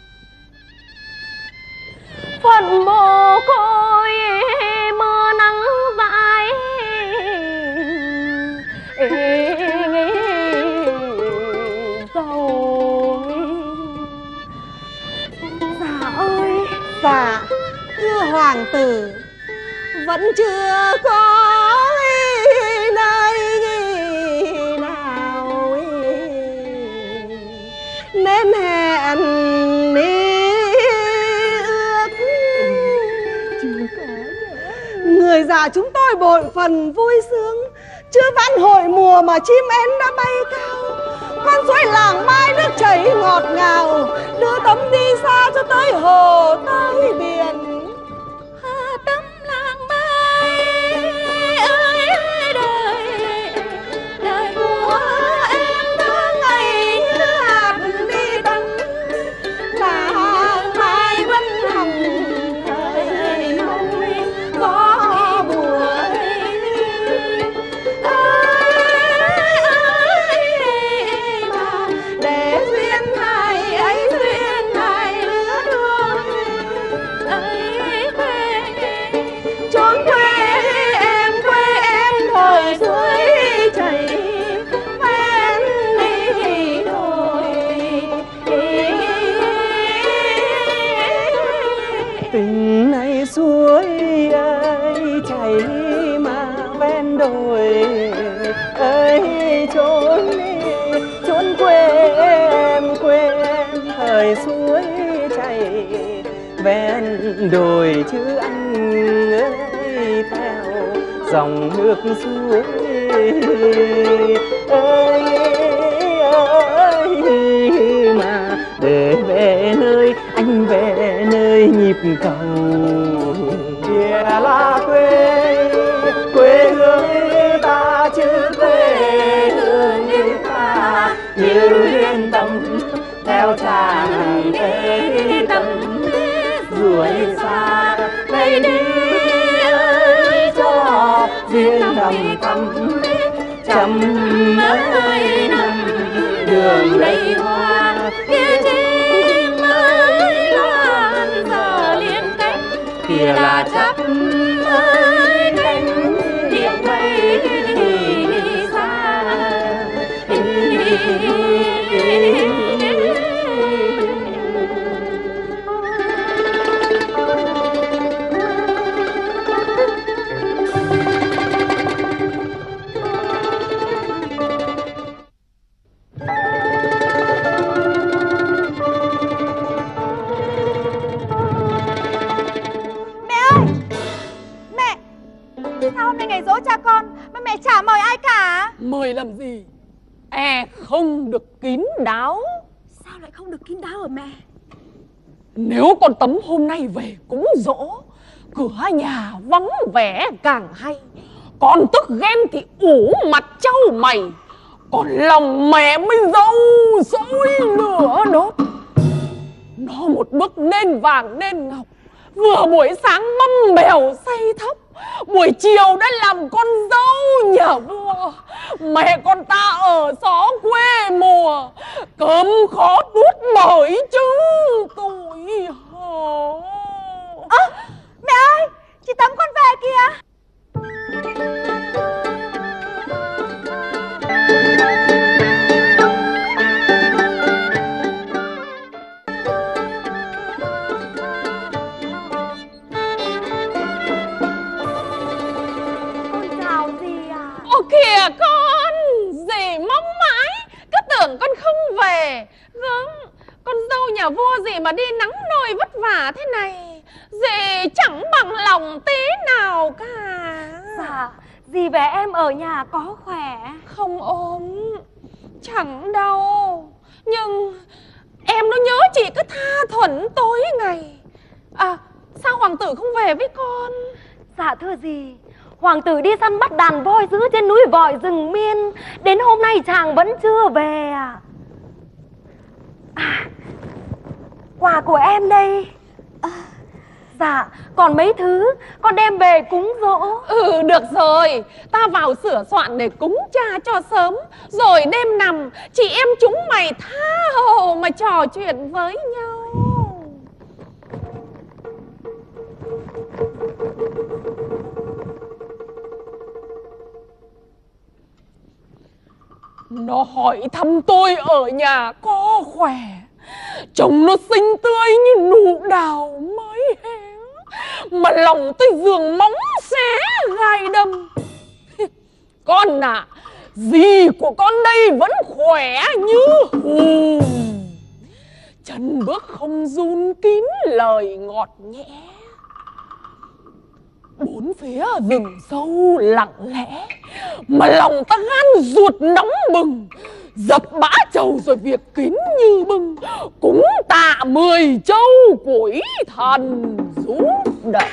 S1: phận mồ côi mưa nắng dãi, giàu. Dạ ơi.
S5: Dạ, thưa hoàng tử, vẫn chưa có nơi nào nên hẹn ước. Chưa có. Người già chúng tôi bội phần vui sướng, chưa vãn hội mùa mà chim én đã bay cao. Con suối làng Mai nước chảy ngọt ngào, đưa Tấm đi xa cho tới hồ tới biển.
S3: À, Tấm làng Mai ơi đời, đời của em đó ngày như hạt đi Tấm.
S5: Làng Mai vẫn hồng
S3: Thời mong có buổi
S5: để duyên hai ấy duyên hai lứa đôi
S3: ấy quê
S5: chốn quê em quê em thời suối chảy
S3: ven đi đồi.
S7: Tình này suối ấy chảy mà ven đồi ấy, chốn chốn quê em quê em thời suối chảy ven đồi, chứ anh ơi theo dòng nước suối ơi ơi mà để về nơi anh về nơi nhịp cầu. Kia là quê quê hương ta chứ quê hương ta như duyên Tâm theo chàng ê Tâm ruồi xa đây đi ơi cho duyên đầm thắm trăm ơi năm đường đầy hoa
S3: Kia chim ơi loan giờ liên cách,
S7: kia là chắc
S3: ơi cánh điện bay xa.
S5: E không được kín đáo.
S3: Sao lại không được kín đáo hả mẹ?
S5: Nếu con Tấm hôm nay về cúng dỗ, cửa nhà vắng vẻ càng hay. Con tức ghen thì ủ mặt trâu mày, còn lòng mẹ mới dâu sôi lửa đốt. Nó một bức nên vàng nên ngọc, vừa buổi sáng mâm bèo say thóc, buổi chiều đã làm con dâu nhà vua. Mẹ con ta ở xó quê mùa, cơm khó nuốt bởi chứ tủi hổ.
S3: Ơ, à, mẹ ơi, chị Tấm con về kìa.
S5: Ồ kìa con, dì mong mãi, cứ tưởng con không về. Gớm, con dâu nhà vua gì mà đi nắng nôi vất vả thế này, dì chẳng bằng lòng tí nào cả.
S1: Dạ, dì về em ở nhà có khỏe.
S5: Không ốm, chẳng đau, nhưng em nó nhớ chị cứ tha thuần tối ngày. À, sao hoàng tử không về với con?
S1: Dạ thưa dì, hoàng tử đi săn bắt đàn voi dữ trên núi Vòi rừng Miên, đến hôm nay chàng vẫn chưa về à. À, quà của em đây. À, dạ, còn mấy thứ con đem về cúng dỗ.
S5: Ừ, được rồi, ta vào sửa soạn để cúng cha cho sớm, rồi đêm nằm chị em chúng mày tha hồ mà trò chuyện với nhau. Nó hỏi thăm tôi ở nhà có khỏe, trông nó xinh tươi như nụ đào mới hé, mà lòng tôi giường móng xé gai đâm. Con à, dì của con đây vẫn khỏe như hùm, chân bước không run kín lời ngọt nhẽ. Bốn phía rừng sâu lặng lẽ, mà lòng ta gan ruột nóng bừng, dập bã trầu rồi việc kín như bưng, cúng tạ mười châu quỷ thần giúp đỡ.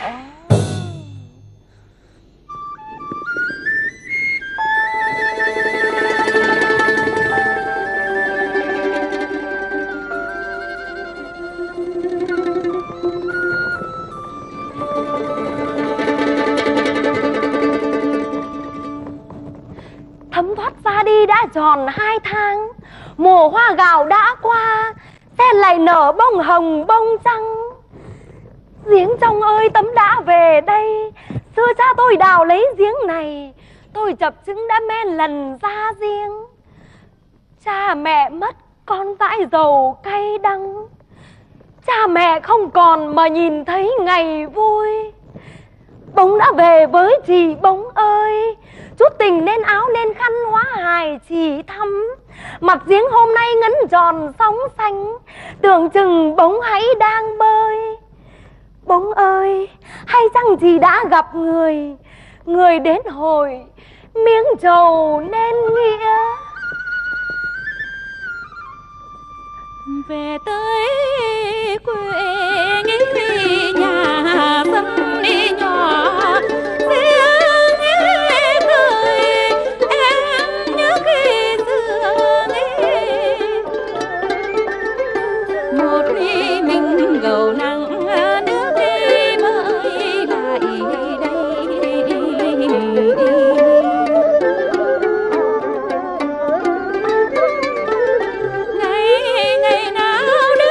S1: Thấm thoát ra đi đã tròn hai tháng, mùa hoa gạo đã qua, sen lại nở bông hồng bông trắng. Giếng trong ơi, Tấm đã về đây, xưa cha tôi đào lấy giếng này, tôi chập trứng đã men lần ra giếng. Cha mẹ mất, con dãi dầu cay đắng, cha mẹ không còn mà nhìn thấy ngày vui. Bóng đã về với chị Bóng ơi, chút tình nên áo nên khăn hóa hài chỉ thắm. Mặt giếng hôm nay ngấn tròn sóng xanh, tưởng chừng Bóng hãy đang bơi. Bóng ơi, hay chăng chị đã gặp người, người đến hồi miếng trầu nên nghĩa.
S2: Về tới quê nghĩ nhà dân đi nhỏ, tiếng nghe cười em nhớ khi xưa nghĩ. Một khi mình gầu nắng nước đi mới lại đây. Ngày ngày nào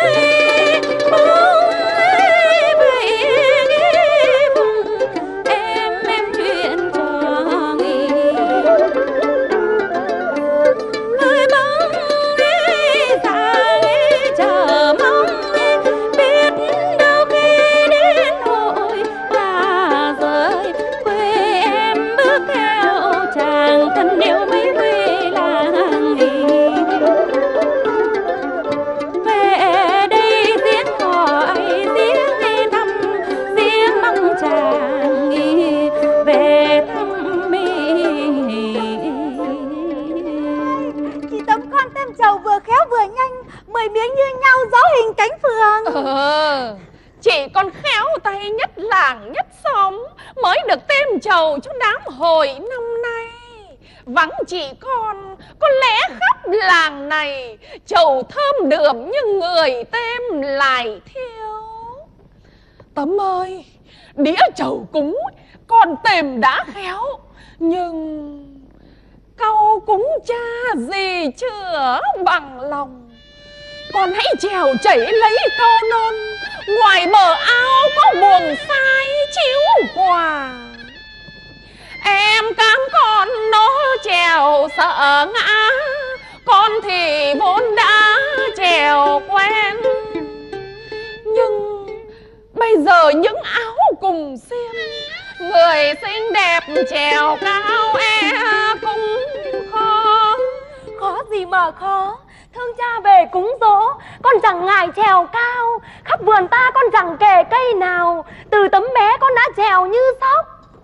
S3: làm chầu vừa khéo vừa nhanh, mười miếng như nhau gió hình cánh phượng.
S5: Ờ, chị còn khéo tay nhất làng nhất xóm mới được tem chầu cho đám hội năm nay. Vắng chị con, có lẽ khắp làng này chầu thơm đượm nhưng người tem lại thiếu. Tấm ơi, đĩa chầu cúng con tìm đã khéo, nhưng câu cúng cha gì chưa bằng lòng. Con hãy trèo chảy lấy câu non, ngoài bờ ao có buồng sai chiếu quà. Em cám con nó trèo sợ ngã, con thì vốn đã trèo quen. Nhưng bây giờ những áo cùng xiêm, người xinh đẹp trèo cao e cũng khó.
S1: Khó gì mà khó, thương cha về cúng dỗ, con chẳng ngại trèo cao. Khắp vườn ta con chẳng kề cây nào, từ tấm bé con đã trèo như sóc.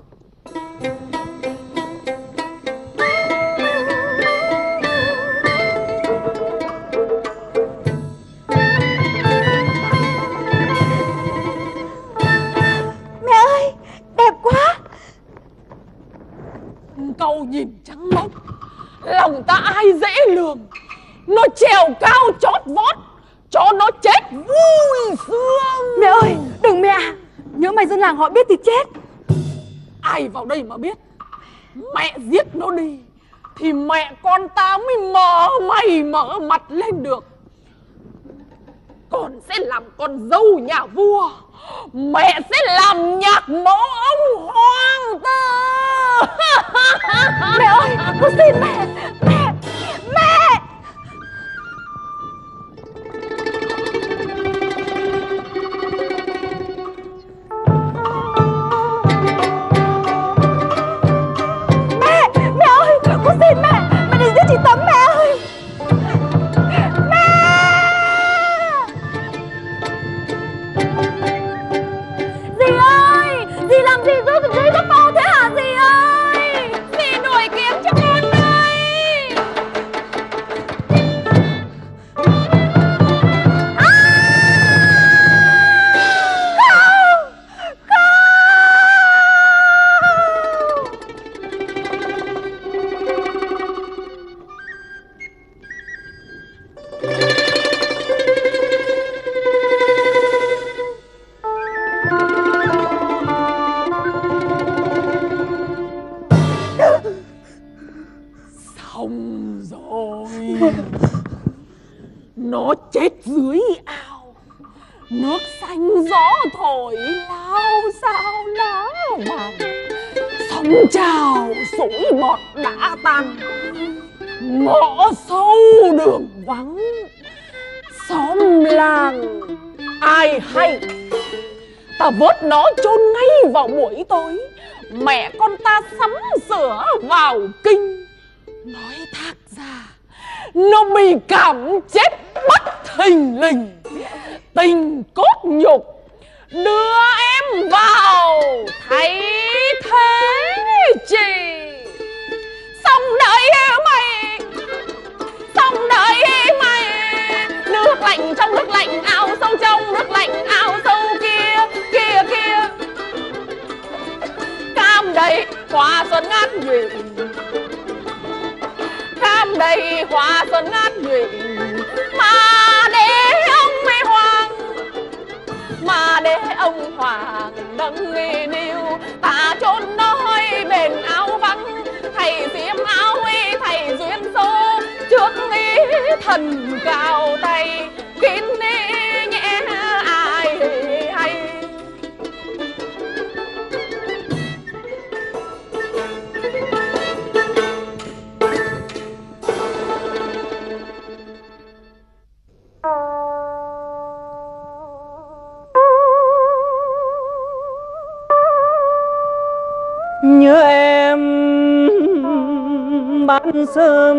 S3: Mẹ ơi, đẹp quá.
S5: Câu nhìn trắng mốc, lòng ta ai dễ lường. Nó trèo cao chót vót, cho nó chết vui sướng.
S1: Mẹ ơi, đừng mẹ, nhớ mày dân làng họ biết thì chết.
S5: Ai vào đây mà biết. Mẹ giết nó đi thì mẹ con ta mới mở mày mở mặt lên được. Con sẽ làm con dâu nhà vua, mẹ sẽ làm nhạc mẫu ông hoàng tử.
S1: Mẹ ơi, con xin mẹ, mẹ, mẹ.
S3: Mẹ, mẹ ơi, con xin mẹ, mẹ đừng giết chị Tấm mẹ ơi. Mẹ.
S1: Dì ơi, dì làm gì rơi từ dưới gấp bao thế hả dì ơi?
S5: Dì đuổi kiếm cho con đây. Xong rồi. Nó chết dưới ao, nước xanh gió thổi lao sao lá vàng. Sóng trào sủi bọt đã tan, ngõ sâu đường vắng. Xóm làng ai hay, ta vớt nó chôn ngay vào buổi tối. Mẹ con ta sắm sửa vào kinh. Nói thác ra, nó bị cảm chết bất thình lình. Tình cốt nhục đưa em vào thay thế chị. Xong đợi mày, xong đợi mày. Nước lạnh trong nước lạnh, ao sâu trong nước lạnh, ao sâu kia, kia kia. Cam đầy hoa xuân ngát nhụy, cam đầy hoa xuân ngát nhụy. Mà để ông mê hoàng, mà để ông hoàng nâng nghi niu. Ta chôn nói bền áo vắng, thầy xiêm áo y thầy duyên số. Trước nghĩ thần cao tay, kín đi nhẹ ai hay.
S7: Nhớ em ban sớm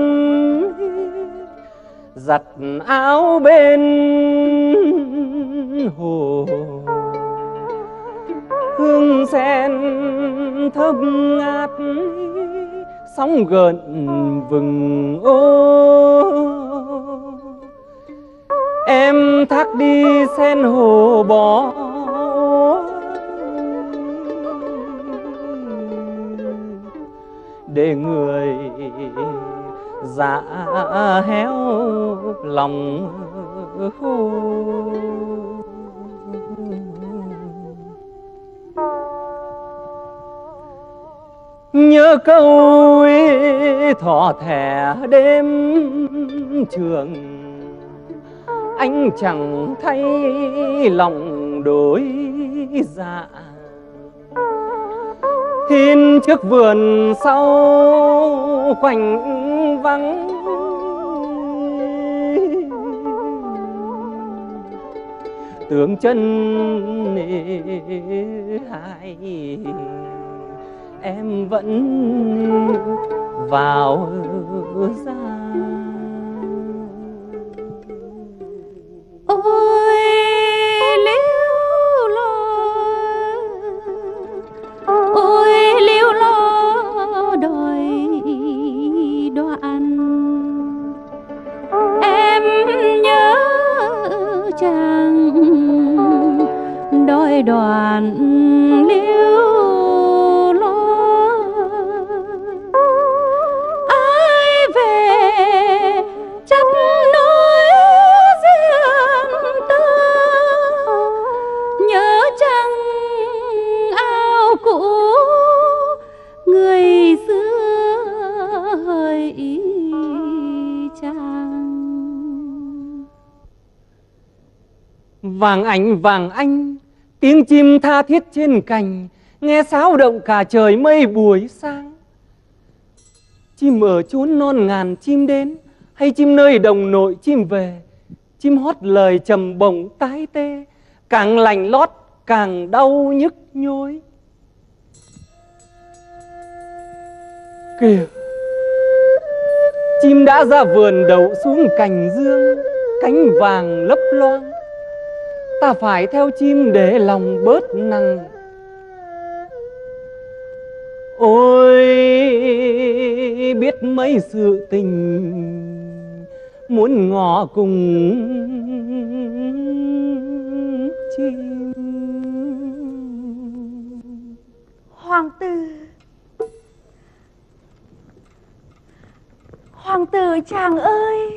S7: giặt áo bên hồ. Hương sen thơm ngát sóng gợn vừng ô. đi sen hồ bó, để người dạ héo lòng khô. Nhớ câu thỏ thẻ đêm trường, anh chẳng thấy lòng đổi dạ. Hiên trước vườn sau khoảnh vắng, tướng chân hai em vẫn vào ra.
S2: Ôi liễu lo, ôi liễu lo đòi đoạn, em nhớ chàng đòi đoạn liễu lo. Ai về chấp nối riêng tư, nhớ chăng áo cũ người xưa hỡi chàng.
S7: Vàng anh vàng anh, tiếng chim tha thiết trên cành, nghe xáo động cả trời mây buổi sáng. Chim ở chốn non ngàn chim đến, hay chim nơi đồng nội chim về, chim hót lời trầm bổng tái tê, càng lành lót càng đau nhức nhối. Kìa, chim đã ra vườn đậu xuống cành dương, cánh vàng lấp loáng. Ta phải theo chim để lòng bớt nặng. Ôi biết mấy sự tình muốn ngỏ cùng chim.
S3: Hoàng tử, hoàng tử chàng ơi,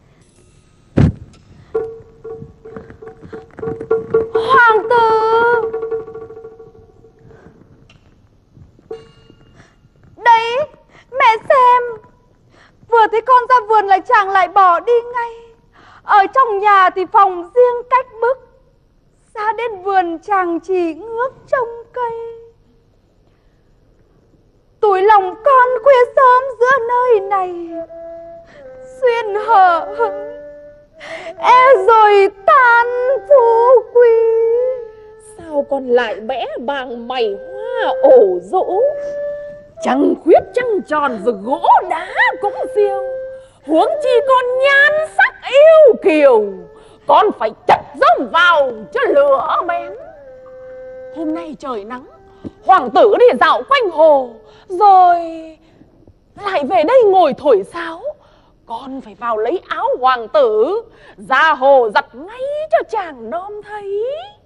S3: hoàng tử. Đấy, mẹ xem, vừa thấy con ra vườn là chàng lại bỏ đi ngay. Ở trong nhà thì phòng riêng cách bức, ra đến vườn chàng chỉ ngước trông cây. Tuổi lòng con khuya sớm giữa nơi này, xuyên hở hững, e rồi tan phú quý.
S5: Sao con lại vẽ bằng mày hoa ổ rũ, trăng khuyết trăng tròn rồi gỗ đá cũng siêu. Huống chi con nhan sắc yêu kiều, con phải chặt dâm vào cho lửa bén. Hôm nay trời nắng, hoàng tử đi dạo quanh hồ, rồi lại về đây ngồi thổi sáo. Con phải vào lấy áo hoàng tử, ra hồ giặt ngay cho chàng đom thấy.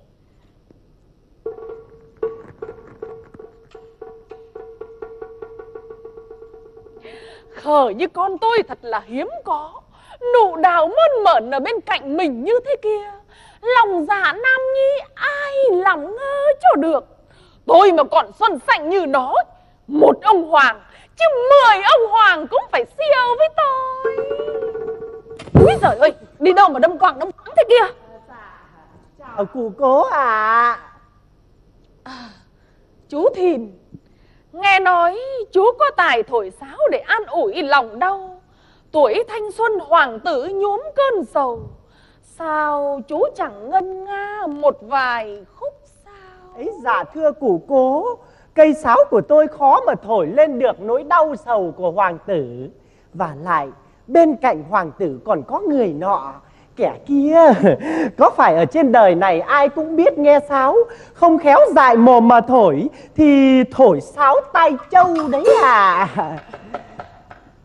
S5: Khờ như con tôi thật là hiếm có, nụ đào mơn mởn ở bên cạnh mình như thế kia. Lòng dạ nam nhi ai làm ngơ cho được. Tôi mà còn xuân xanh như nó, một ông hoàng chứ mười ông hoàng cũng phải siêu với tôi. Úi giời ơi, đi đâu mà đâm quàng đâm quáng thế kia.
S6: Chào cụ cố ạ.
S5: À, chú Thìn, nghe nói chú có tài thổi sáo để an ủi lòng đau. Tuổi thanh xuân hoàng tử nhuốm cơn sầu, sao chú chẳng ngân nga một vài khúc sao?
S6: Ấy dạ thưa cụ cố, cây sáo của tôi khó mà thổi lên được nỗi đau sầu của hoàng tử. Và lại bên cạnh hoàng tử còn có người nọ, kẻ kia có phải ở trên đời này ai cũng biết nghe sáo, không khéo dại mồm mà thổi thì thổi sáo tai trâu đấy à.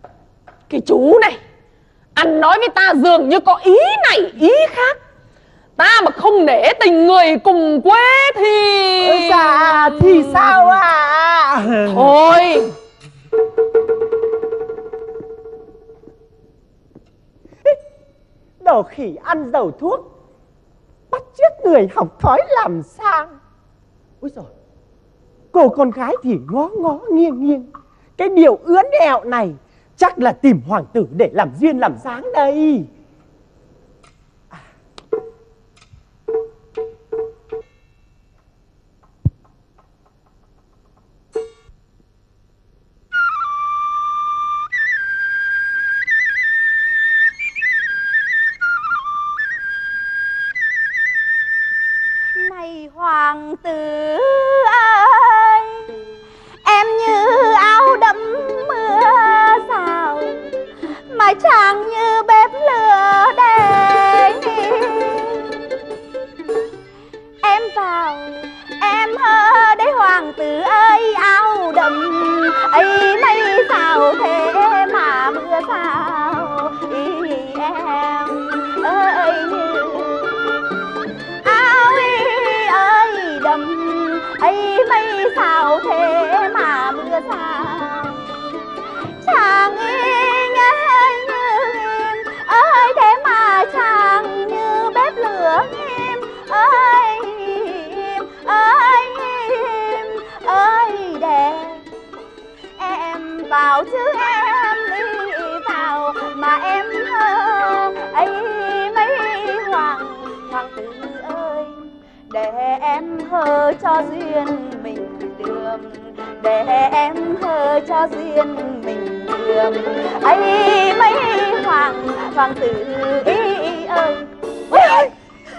S5: Cái chú này ăn nói với ta dường như có ý này ý khác. Ta mà không nể tình người cùng quê thì...
S6: Dạ thì sao ạ?
S5: Thôi.
S6: Đồ khỉ ăn dầu thuốc, bắt chước người học thói làm sang. Úi giời, cô con gái thì ngó ngó nghiêng nghiêng. Cái điều ướn ẹo này chắc là tìm hoàng tử để làm duyên làm dáng đây. À.
S3: Này hoàng tử ơi, em như áo đẫm mưa rào, mà chàng như bếp lửa đèn. Em vào, em hơ đấy hoàng tử ơi, áo đẫm ấy mây sao thế mà mưa sao. Ý em ơi như áo ơi đầm ấy mây sao thế mà mưa sao. Chàng y nghe như em ơi, thế mà chàng như bếp lửa em ơi. Ơi em ơi đẹp, em vào chứ em đi vào, mà em ơi ấy mấy hoàng hoàng tử ơi, để em hơ cho duyên mình đường, để em hơ cho duyên mình đường ấy mấy hoàng hoàng tử ý ơi. Ôi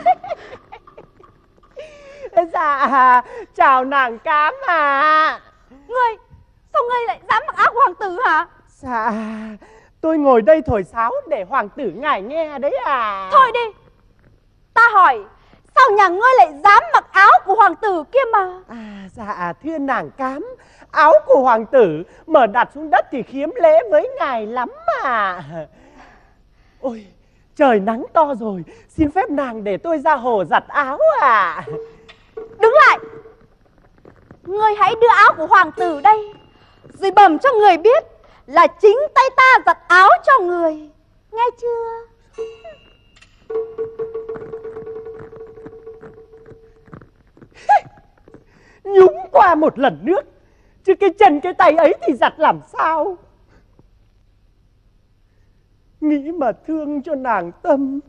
S6: Dạ chào nàng Cám à.
S3: Ngươi, sao ngươi lại dám mặc áo của hoàng tử hả?
S6: Dạ tôi ngồi đây thổi sáo để hoàng tử ngài nghe đấy à.
S3: Thôi đi, ta hỏi sao nhà ngươi lại dám mặc áo của hoàng tử kia mà?
S6: À dạ thưa nàng Cám, áo của hoàng tử mà đặt xuống đất thì khiếm lễ với ngài lắm mà. Ôi trời nắng to rồi, xin phép nàng để tôi ra hồ giặt áo à.
S3: Đứng lại, ngươi hãy đưa áo của hoàng tử đây, rồi bẩm cho người biết là chính tay ta giặt áo cho người, nghe chưa?
S6: Nhúng qua một lần nước, chứ cái chân cái tay ấy thì giặt làm sao. Nghĩ mà thương cho nàng Tâm.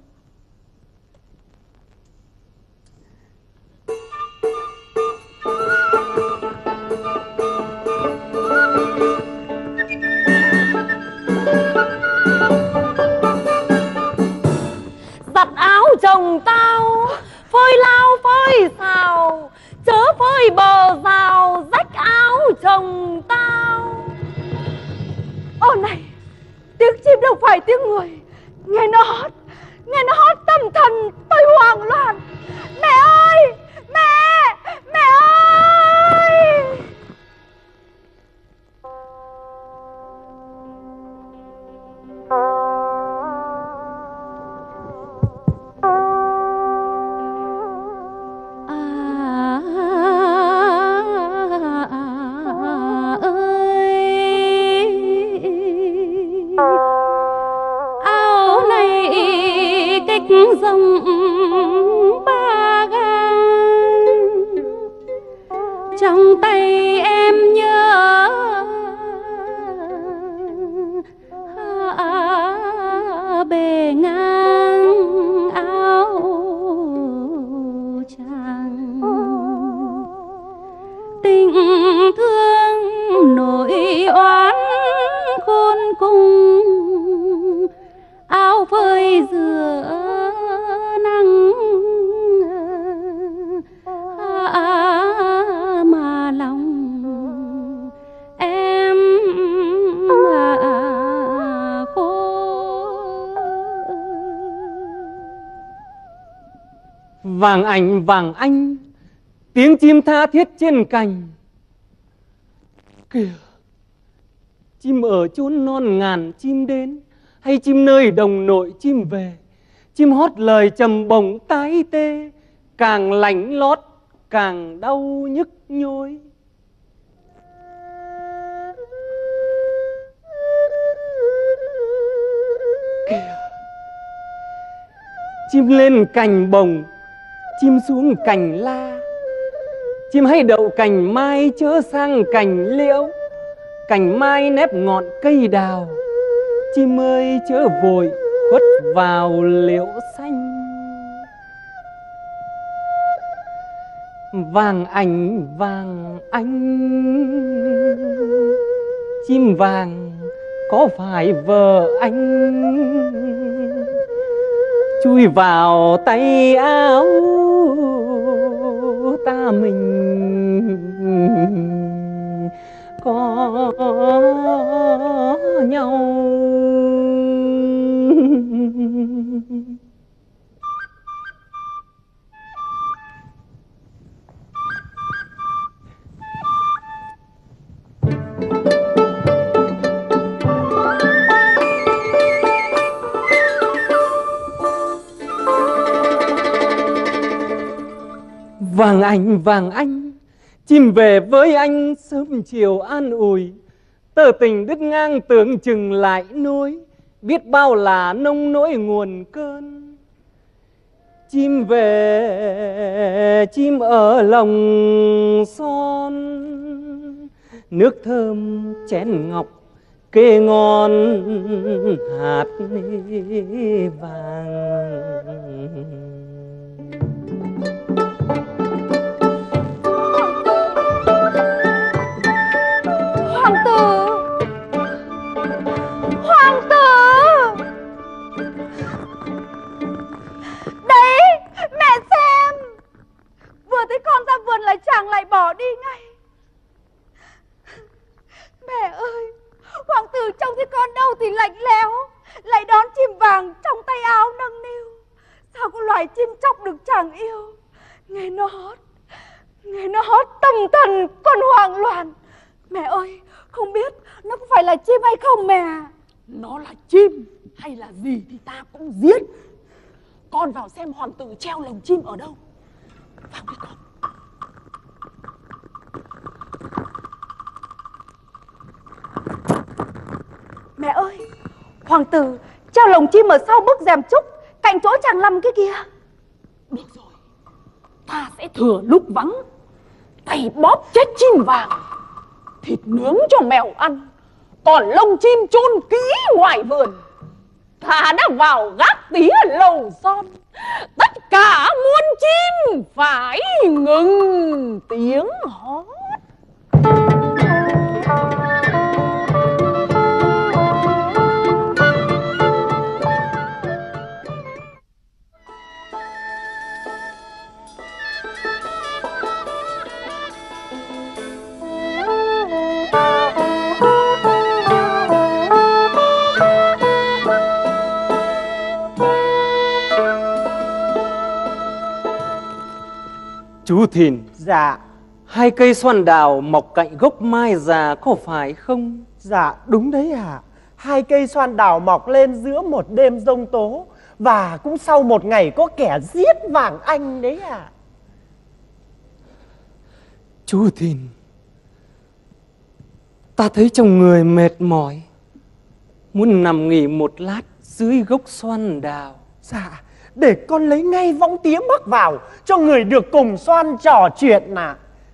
S1: Giặt áo chồng tao, phơi lao phơi xào, chớ phơi bờ rào rách áo chồng tao.
S3: Ô này, tiếng chim đâu phải tiếng người, nghe nó hót, nghe nó hót tâm thần tôi hoang loạn. Mẹ ơi, mẹ, mẹ ơi.
S2: Dòng ba gan trong tay em nhớ à, bề ngang áo chàng, tình thương nỗi oán khôn cùng, áo phơi giữa nắng à, mà lòng em à, khô.
S7: Vàng ảnh vàng anh, tiếng chim tha thiết trên cành. Kìa, chim ở chốn non ngàn chim đến, hay chim nơi đồng nội chim về,
S8: chim hót lời trầm bổng tái tê, càng lạnh lót càng đau nhức nhối. Kìa, chim lên cành bồng, chim xuống cành la, chim hay đậu cành mai chớ sang cành liễu, cành mai nép ngọn cây đào, chim ơi chớ vội khuất vào liễu xanh. Vàng ảnh vàng anh, chim vàng có phải vợ anh, chui vào tay áo ta mình có nhau. Vàng anh vàng anh, chim về với anh sớm chiều an ủi, tơ tình đứt ngang tưởng chừng lại nối, biết bao là nông nỗi nguồn cơn. Chim về chim ở lòng son, nước thơm chén ngọc kê ngon hạt vàng.
S1: Hoàng tử, hoàng tử, đấy, mẹ xem, vừa thấy con ra vườn là chàng lại bỏ đi ngay. Mẹ ơi, hoàng tử trông thấy con đâu thì lạnh lẽo, lại đón chim vàng trong tay áo nâng niu. Sao có loài chim chóc được chàng yêu? Nghe nó hót, nghe nó hót tâm thần con hoang loạn. Mẹ ơi, không biết nó có phải là chim hay không mẹ?
S5: Nó là chim hay là gì thì ta cũng giết. Con vào xem hoàng tử treo lồng chim ở đâu. Vào đi con.
S1: Mẹ ơi, hoàng tử treo lồng chim ở sau bức rèm trúc, cạnh chỗ chàng nằm cái kia.
S5: Được rồi, ta sẽ thừa lúc vắng, tay bóp chết chim vàng, thịt nướng cho mèo ăn, còn lông chim chôn kỹ ngoài vườn. Ta đã vào gác tía lầu son, tất cả muôn chim phải ngừng tiếng hót.
S8: Chú Thìn,
S6: Dạ.
S8: hai cây xoan đào mọc cạnh gốc mai già có phải không?
S6: Dạ đúng đấy ạ. À. Hai cây xoan đào mọc lên giữa một đêm giông tố, và cũng sau một ngày có kẻ giết Vàng Anh đấy ạ. À.
S8: Chú Thìn, ta thấy trong người mệt mỏi, muốn nằm nghỉ một lát dưới gốc xoan đào.
S6: Dạ, để con lấy ngay võng tía mắc vào, cho người được cùng xoan trò chuyện nào.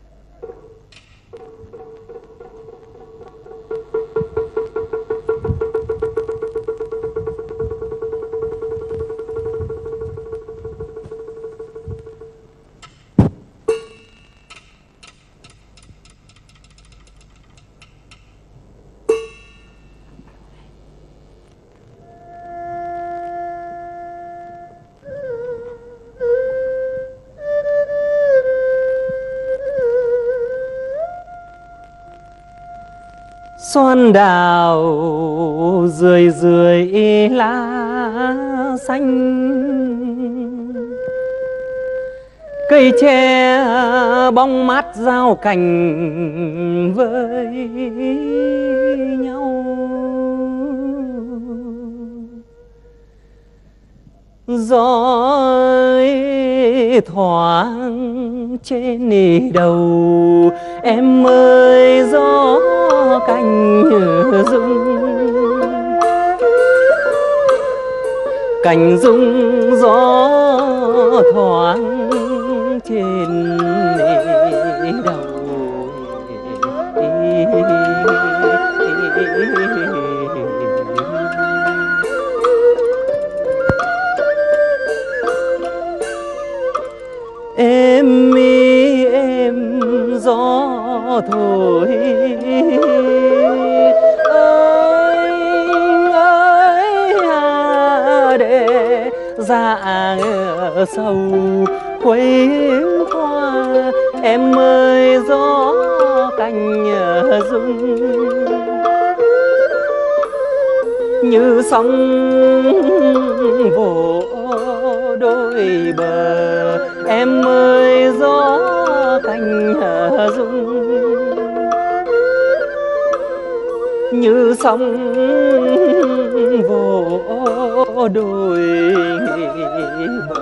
S8: Xoan đào rười rười lá xanh, cây tre bóng mát giao cành với nhau. gió thoáng trên đầu em ơi, gió cành rung cành rung gió thoáng trên đầu. Em mi em gió thổi ơi ơi à, để dạ sầu khuấy hoa em ơi, gió cành rung như sóng vỗ đôi bờ em ơi, gió cành rung như sóng vỗ đôi bờ.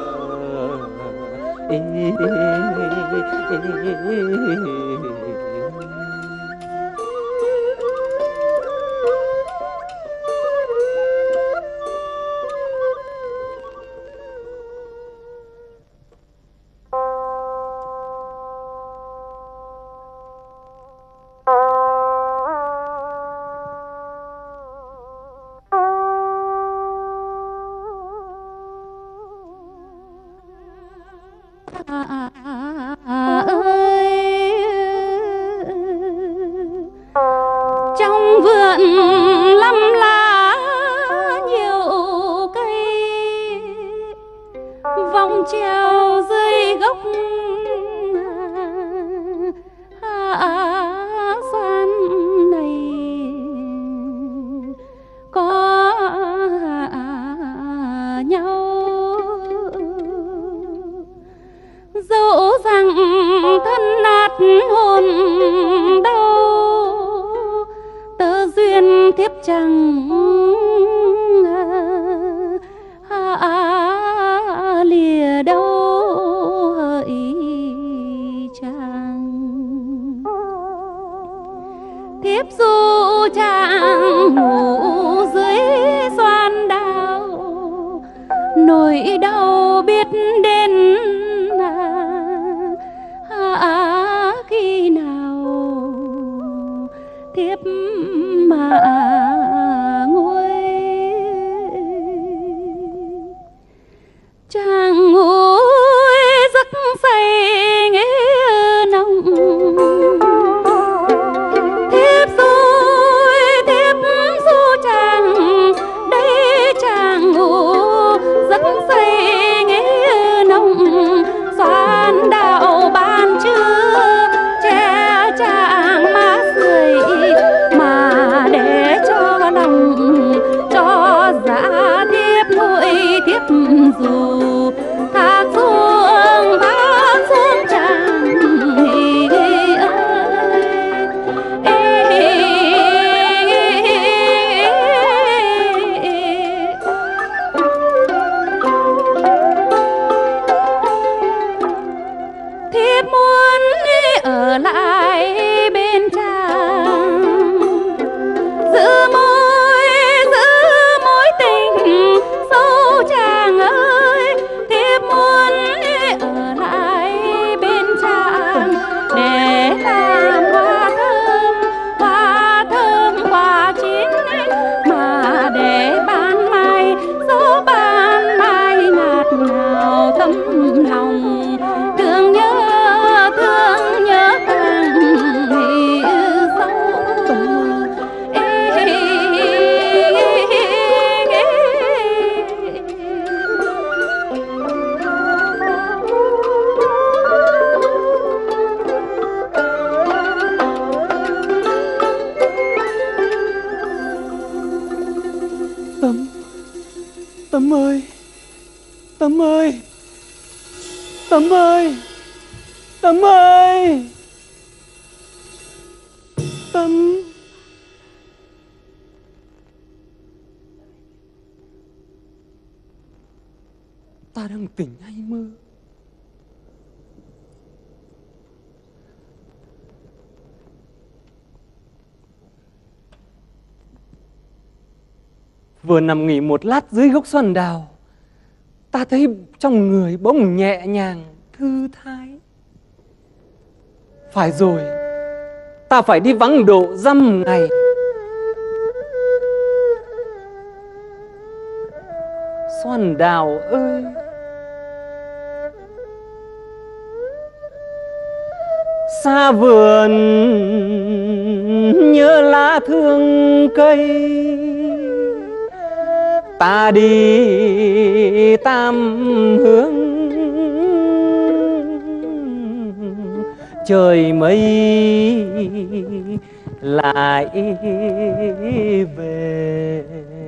S2: Trong vườn lăm lá nhiều cây vòng treo dưới gốc hạ xoan này có nhau, dẫu rằng thân nát hồn đau tơ duyên thiếp chẳng à, lìa đâu hỡi chàng. Thiếp dù chàng ngủ dưới xoan đào nỗi đau biết đến à, khi nào thiếp mà nguôi. Chàng ngồi giấc say nghe nồng thiếp rồi thiếp du chàng đây chàng ngủ giấc say nghe nồng xoan đạo ban chưa che chàng má sưởi mà để cho lòng cho giá thiếp nuôi thiếp dù thác xuống thác xuống chàng thiếp muốn ở lại bên chàng giữ mối giữ mối tình sâu chàng ơi. Thiếp muốn ở lại bên chàng để làm hoa thơm hoa thơm hoa chín mà để ban mai gió ban mai ngạt ngào thấm lòng thương nhớ thương nhớ càng sâu.
S8: Tâm, Tâm ơi, Tâm ơi, Tâm ơi, Tâm ơi, Tâm. ta đang tỉnh hay mơ? Vừa nằm nghỉ một lát dưới gốc xoan đào, ta thấy trong người bỗng nhẹ nhàng, thư thái. Phải rồi, ta phải đi vắng độ dăm ngày. Xoan đào ơi, xa vườn nhớ lá thương cây, ta đi tam hướng trời mây lại về.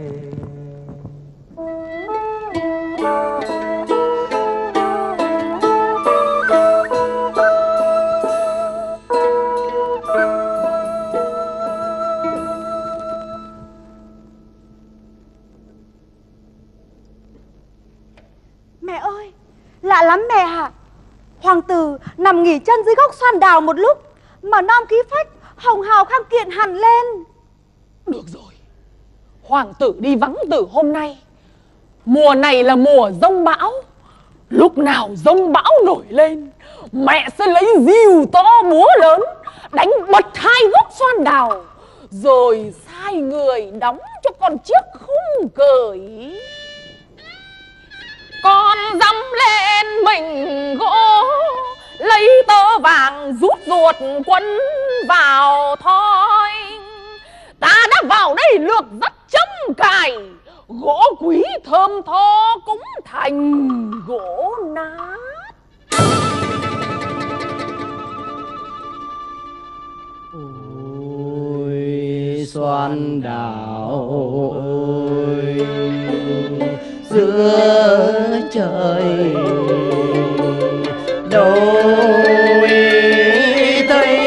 S3: Mẹ ơi, lạ lắm mẹ ạ. Hoàng tử nằm nghỉ chân dưới gốc xoan đào một lúc mà non khí phách hồng hào khang kiện hẳn lên.
S5: Được rồi, hoàng tử đi vắng từ hôm nay. Mùa này là mùa giông bão. Lúc nào giông bão nổi lên, mẹ sẽ lấy rìu to búa lớn đánh bật hai gốc xoan đào, rồi sai người đóng cho con chiếc khung cởi. Con dẫm lên mình gỗ, lấy tơ vàng rút ruột quấn vào thoi. Ta đã vào đây lược dắt châm cài, gỗ quý thơm tho cũng thành gỗ nát.
S7: Ôi xoan đào ơi, giữa trời đâu thấy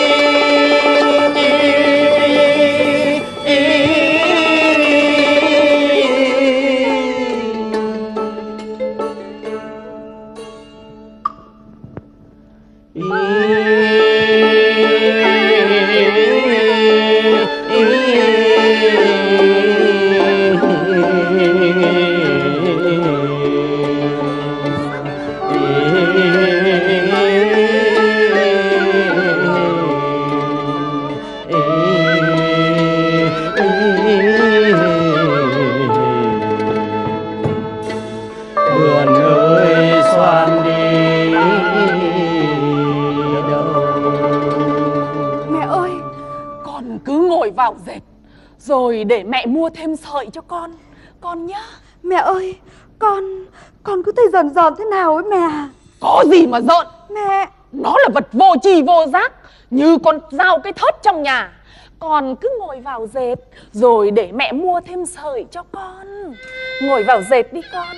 S5: vào dệt, rồi để mẹ mua thêm sợi cho con, con nhá.
S3: Mẹ ơi, con, con cứ thấy giòn giòn thế nào ấy mẹ.
S5: Có gì mà giận.
S3: Mẹ,
S5: nó là vật vô tri vô giác, như con dao cái thớt trong nhà. Con cứ ngồi vào dệt, rồi để mẹ mua thêm sợi cho con. Ngồi vào dệt đi con.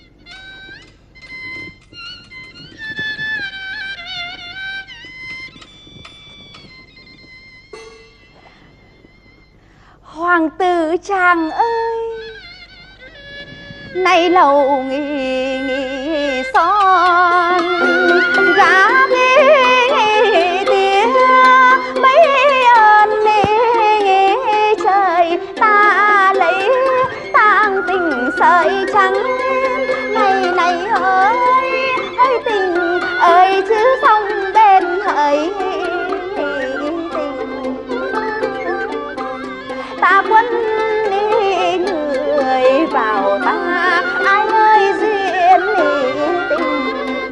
S3: hoàng tử chàng ơi, nay lầu nghỉ nghỉ son, gã đi nghỉ tía mấy ơn nghỉ trời, ta lấy tang tình sợi trắng. Này này ơi ơi tình ơi chứ xong bên hỡi ta quấn đi người vào ta, ai ơi duyên tình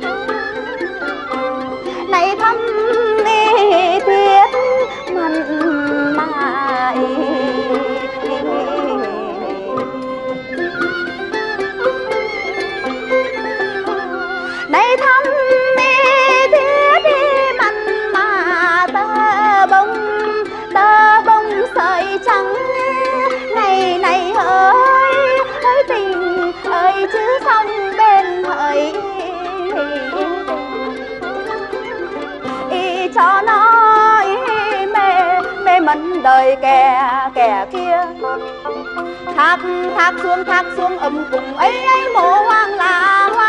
S3: này thăm đi thiết mặn mại. Này thăm đi thiết đi mặn mà tơ bông tơ bông sợi trắng. Này này ơi ơi tình ơi chứ xong bên hỡi ý cho nó ý mê mê mẩn đời kẻ kẻ kia. Thác thác xuống thác xuống ấm cùng ấy ấy mộ hoang là hoa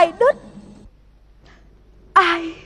S3: lại đứt. Ai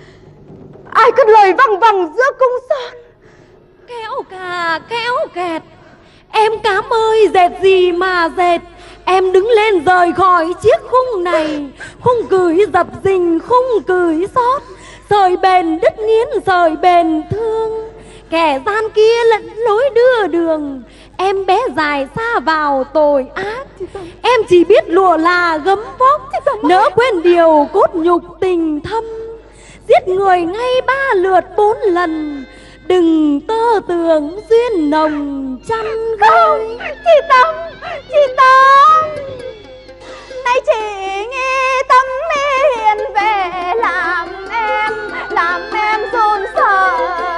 S3: Ai cất lời văng vẳng giữa cung sơn.
S1: Kéo cà kéo kẹt, em cám ơi dệt gì mà dệt. Em đứng lên rời khỏi chiếc khung này, khung cưới dập dình khung cưới xót. Sợi bền đứt nghiến sợi bền thương, kẻ gian kia lẫn lối đưa đường. Em bé dài xa vào tội ác, em chỉ biết lụa là gấm vóc. Nỡ quên điều cốt nhục tình thâm, giết người ngay ba lượt bốn lần. Đừng tơ tưởng duyên nồng trăm
S3: không. Chị Tâm, chị Tâm, nay chị nghe Tâm hiền về làm em, làm em run sợ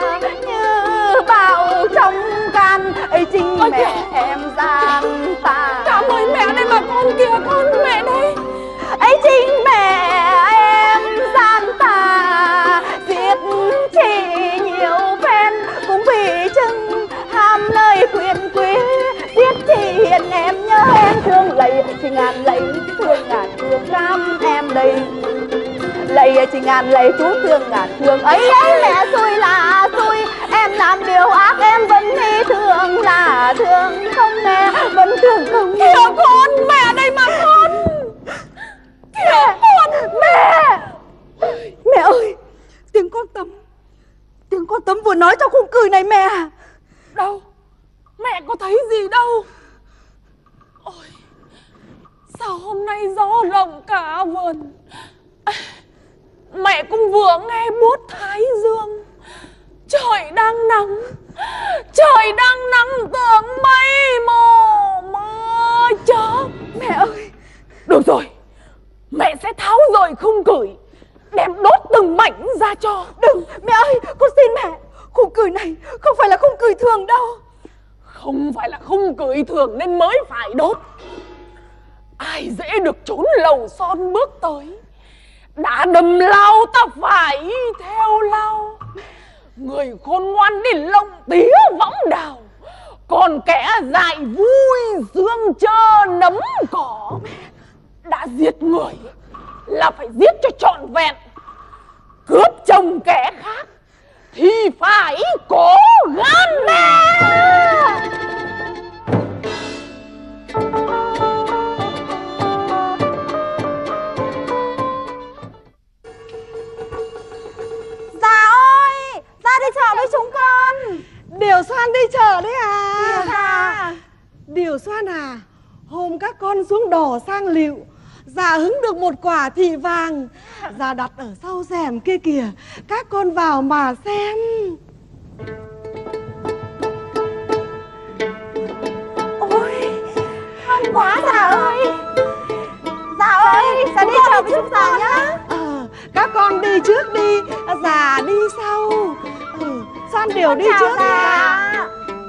S3: như bão trong gan. Ấy chính
S5: Ôi
S3: mẹ kìa. Em gian tà.
S5: Cảm ơn mẹ đây mà con kìa, con mẹ đây.
S3: Ấy chính mẹ em gian tà, giết chị nhiều phen cũng vì chừng ham lời quyền quý. Giết chị hiền em nhớ em thương lạy chị ngàn lạy thương ngàn thương cam em đây. Lạy chị ngàn lạy chú thương ngàn thương. Ấy ấy mẹ xui là xui, em làm điều ác em vẫn đi thương là thương. Không mẹ vẫn thương không.
S5: Kìa con, mẹ đây mà con. Kìa con.
S3: Mẹ Mẹ ơi, tiếng con Tấm, tiếng con Tấm vừa nói trong khung cười này mẹ.
S5: Đâu, mẹ có thấy gì đâu. Ôi, sao hôm nay gió lộng cả vườn. À, mẹ cũng vừa nghe buốt thái dương. Trời đang nắng, trời đang nắng tưởng mây mù mưa chớp.
S3: Mẹ ơi.
S5: Được rồi, mẹ sẽ tháo rời khung cửi, đem đốt từng mảnh ra cho.
S3: Đừng, mẹ ơi, con xin mẹ. Khung cửi này không phải là khung cửi thường đâu.
S5: Không phải là khung cửi thường nên mới phải đốt. Ai dễ được trốn lầu son bước tới, đã đầm lao ta phải theo lao. Người khôn ngoan đi lộng tía võng đào, còn kẻ dại vui dương chơ nấm cỏ. Đã giết người là phải giết cho trọn vẹn. Cướp chồng kẻ khác thì phải cố gan nè.
S3: Dạ ơi, ra đi chợ với chúng con.
S6: Điều Xoan đi chợ đấy à?
S3: Dạ.
S6: Điều Xoan à, hôm các con xuống đò sang Liệu, dạ hứng được một quả thị vàng, dạ đặt ở sau rèm kia kìa, các con vào mà xem.
S3: Ôi, ngon quá dạ ơi. Dạ ơi, dạ đi chợ với chúng già nhá.
S6: Ờ, các con đi trước đi, già đi sau. Ừ, Xoan Điều đi trước
S3: dạ.
S6: nha.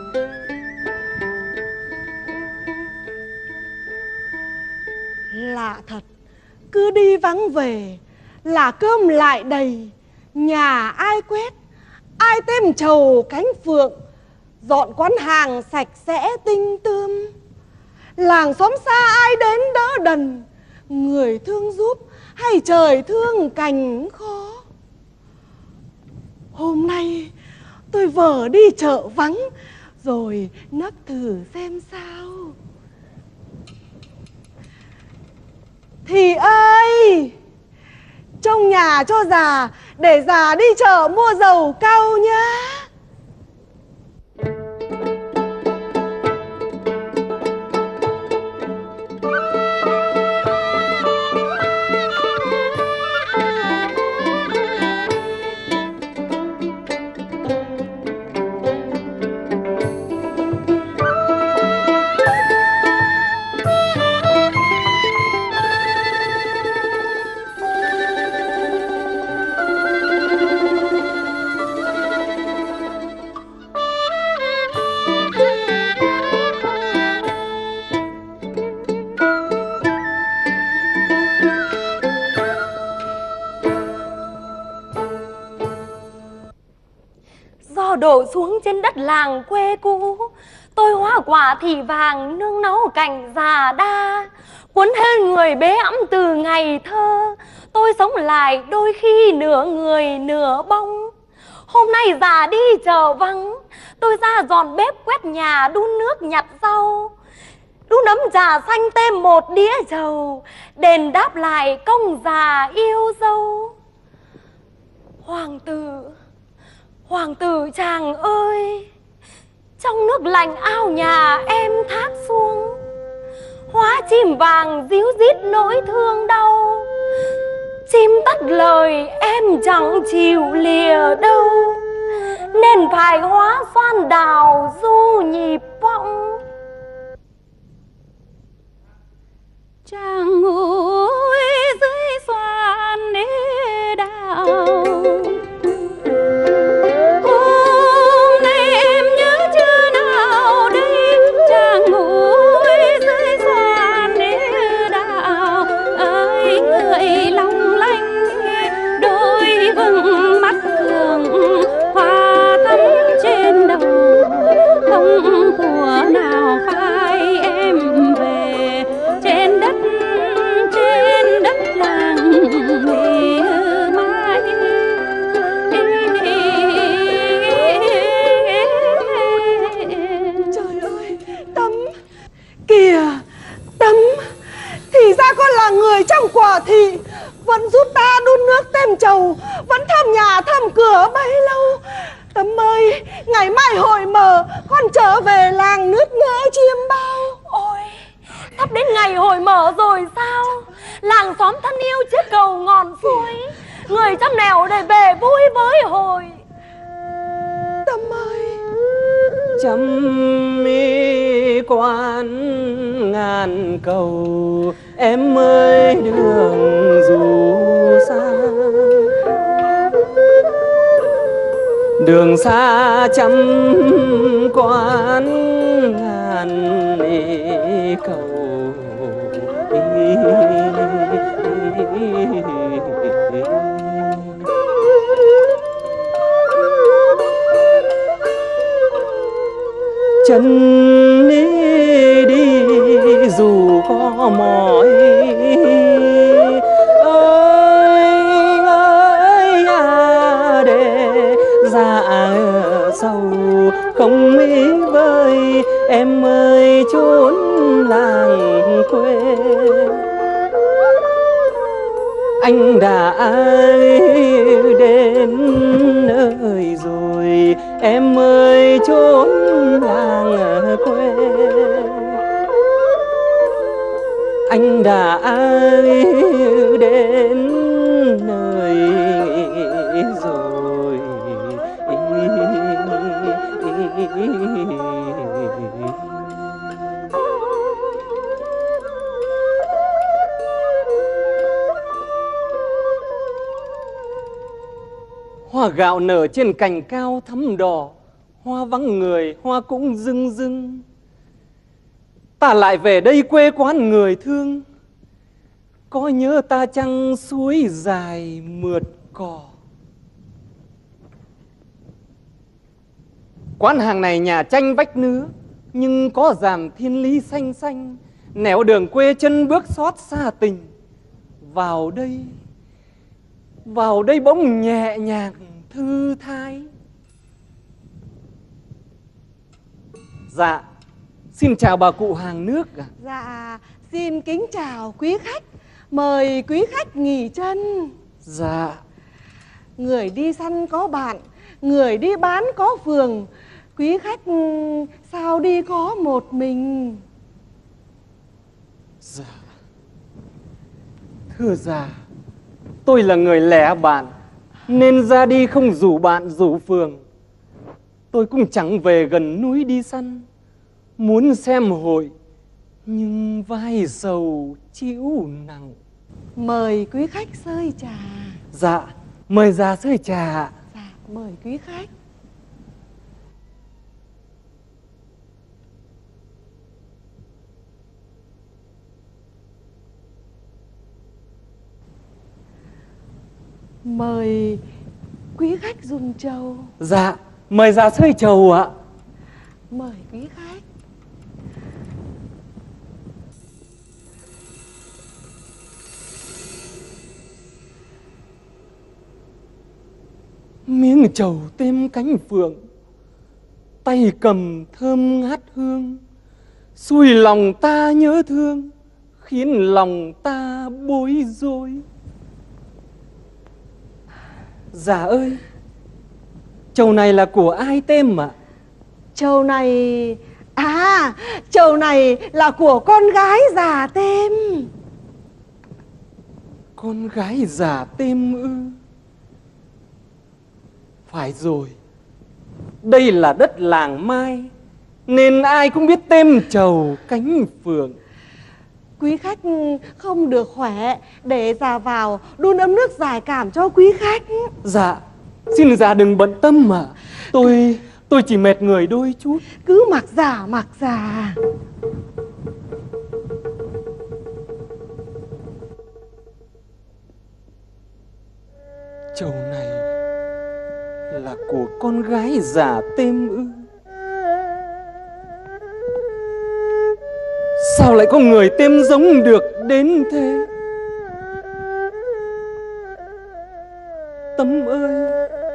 S6: Lạ thật, cứ đi vắng về là cơm lại đầy, nhà ai quét, ai tem trầu cánh phượng, dọn quán hàng sạch sẽ tinh tươm. Làng xóm xa ai đến đỡ đần, người thương giúp hay trời thương cành khó. Hôm nay tôi vờ đi chợ vắng, rồi nấp thử xem sao. Thì ơi, trong nhà cho già, để già đi chợ mua dầu cau nhá.
S1: Đổ xuống trên đất làng quê cũ, Tôi hoa quả thì vàng nương náu cành già đa, cuốn hết người bế ẵm từ ngày thơ. Tôi sống lại đôi khi nửa người nửa bông. Hôm nay già đi chờ vắng, tôi ra dọn bếp quét nhà, đun nước nhặt rau, đun ấm trà xanh thêm một đĩa trầu, đền đáp lại công già yêu dâu. Hoàng tử, hoàng tử chàng ơi, trong nước lạnh ao nhà em thác xuống, hóa chim vàng díu dít nỗi thương đau. Chim tắt lời em chẳng chịu lìa đâu, nên phải hóa xoan đào du nhịp vọng.
S2: Chàng ngồi dưới xoan đào, hôm nay em nhớ chưa nào đây. Chàng ngồi dưới xoan đào, ơi người long lanh đôi vầng mắt hường, hoa thắm trên đầu, không thuở nào phai em về trên đất, trên đất làng nghề mãi.
S3: Trời ơi, Tấm kìa, Tấm, thì ra con là người trong quả thị, vẫn giúp ta đun nước tem trầu, vẫn thăm nhà thăm cửa bấy lâu. Tấm ơi, ngày mai hội mở, con trở về làng nước nghe chiêm bao.
S1: Ôi, sắp đến ngày hội mở rồi sao? Làng xóm thân yêu chiếc cầu ngọn suối, người trăm nẻo để về vui với hồi.
S3: Tấm ơi,
S8: trăm mi quan ngàn cầu, em ơi đường dù xa, đường xa trăm quan ngàn cầu. Chân đi dù có mỏi, ơi ơi à để dạ sầu không ý vơi, em ơi chốn làng quê. Anh đã đến nơi rồi, em ơi chốn làng quê. Anh đã đến nơi rồi. Hoa gạo nở trên cành cao thắm đỏ, hoa vắng người, hoa cũng rưng rưng. Ta lại về đây quê quán người thương, có nhớ ta chăng suối dài mượt cỏ. Quán hàng này nhà tranh vách nứa, nhưng có dàn thiên lý xanh xanh, nẻo đường quê chân bước xót xa tình. Vào đây, vào đây bỗng nhẹ nhàng thư thái. Dạ, xin chào bà cụ hàng nước ạ.
S3: dạ xin kính chào quý khách, mời quý khách nghỉ chân.
S8: Dạ.
S3: Người đi săn có bạn, người đi bán có phường, quý khách sao đi có một mình?
S8: Dạ. Thưa già, tôi là người lẻ bạn, nên ra đi không rủ bạn rủ phường. Tôi cũng chẳng về gần núi đi săn, muốn xem hội, nhưng vai sầu chịu nặng.
S3: Mời quý khách xơi trà.
S8: Dạ, mời già xơi trà.
S3: Dạ, mời quý khách. Mời quý khách dùng trầu.
S8: Dạ, mời già xơi trầu ạ.
S3: Mời quý khách.
S8: miếng trầu tem cánh phượng, tay cầm thơm ngát hương, xuôi lòng ta nhớ thương, khiến lòng ta bối rối. Dạ ơi, trầu này là của ai tem ạ?
S3: Trầu này... À, trầu này là của con gái già tem.
S8: Con gái già tem ư? Phải rồi, đây là đất làng Mai, nên ai cũng biết tem trầu cánh phượng.
S3: Quý khách không được khỏe, để già vào đun ấm nước giải cảm cho quý khách.
S8: Dạ, xin già đừng bận tâm mà. Tôi, tôi chỉ mệt người đôi chút.
S3: Cứ mặc giả mặc giả.
S8: Trầu này là của con gái già tem ư? Sao lại có người tem giống được đến thế? Tâm ơi,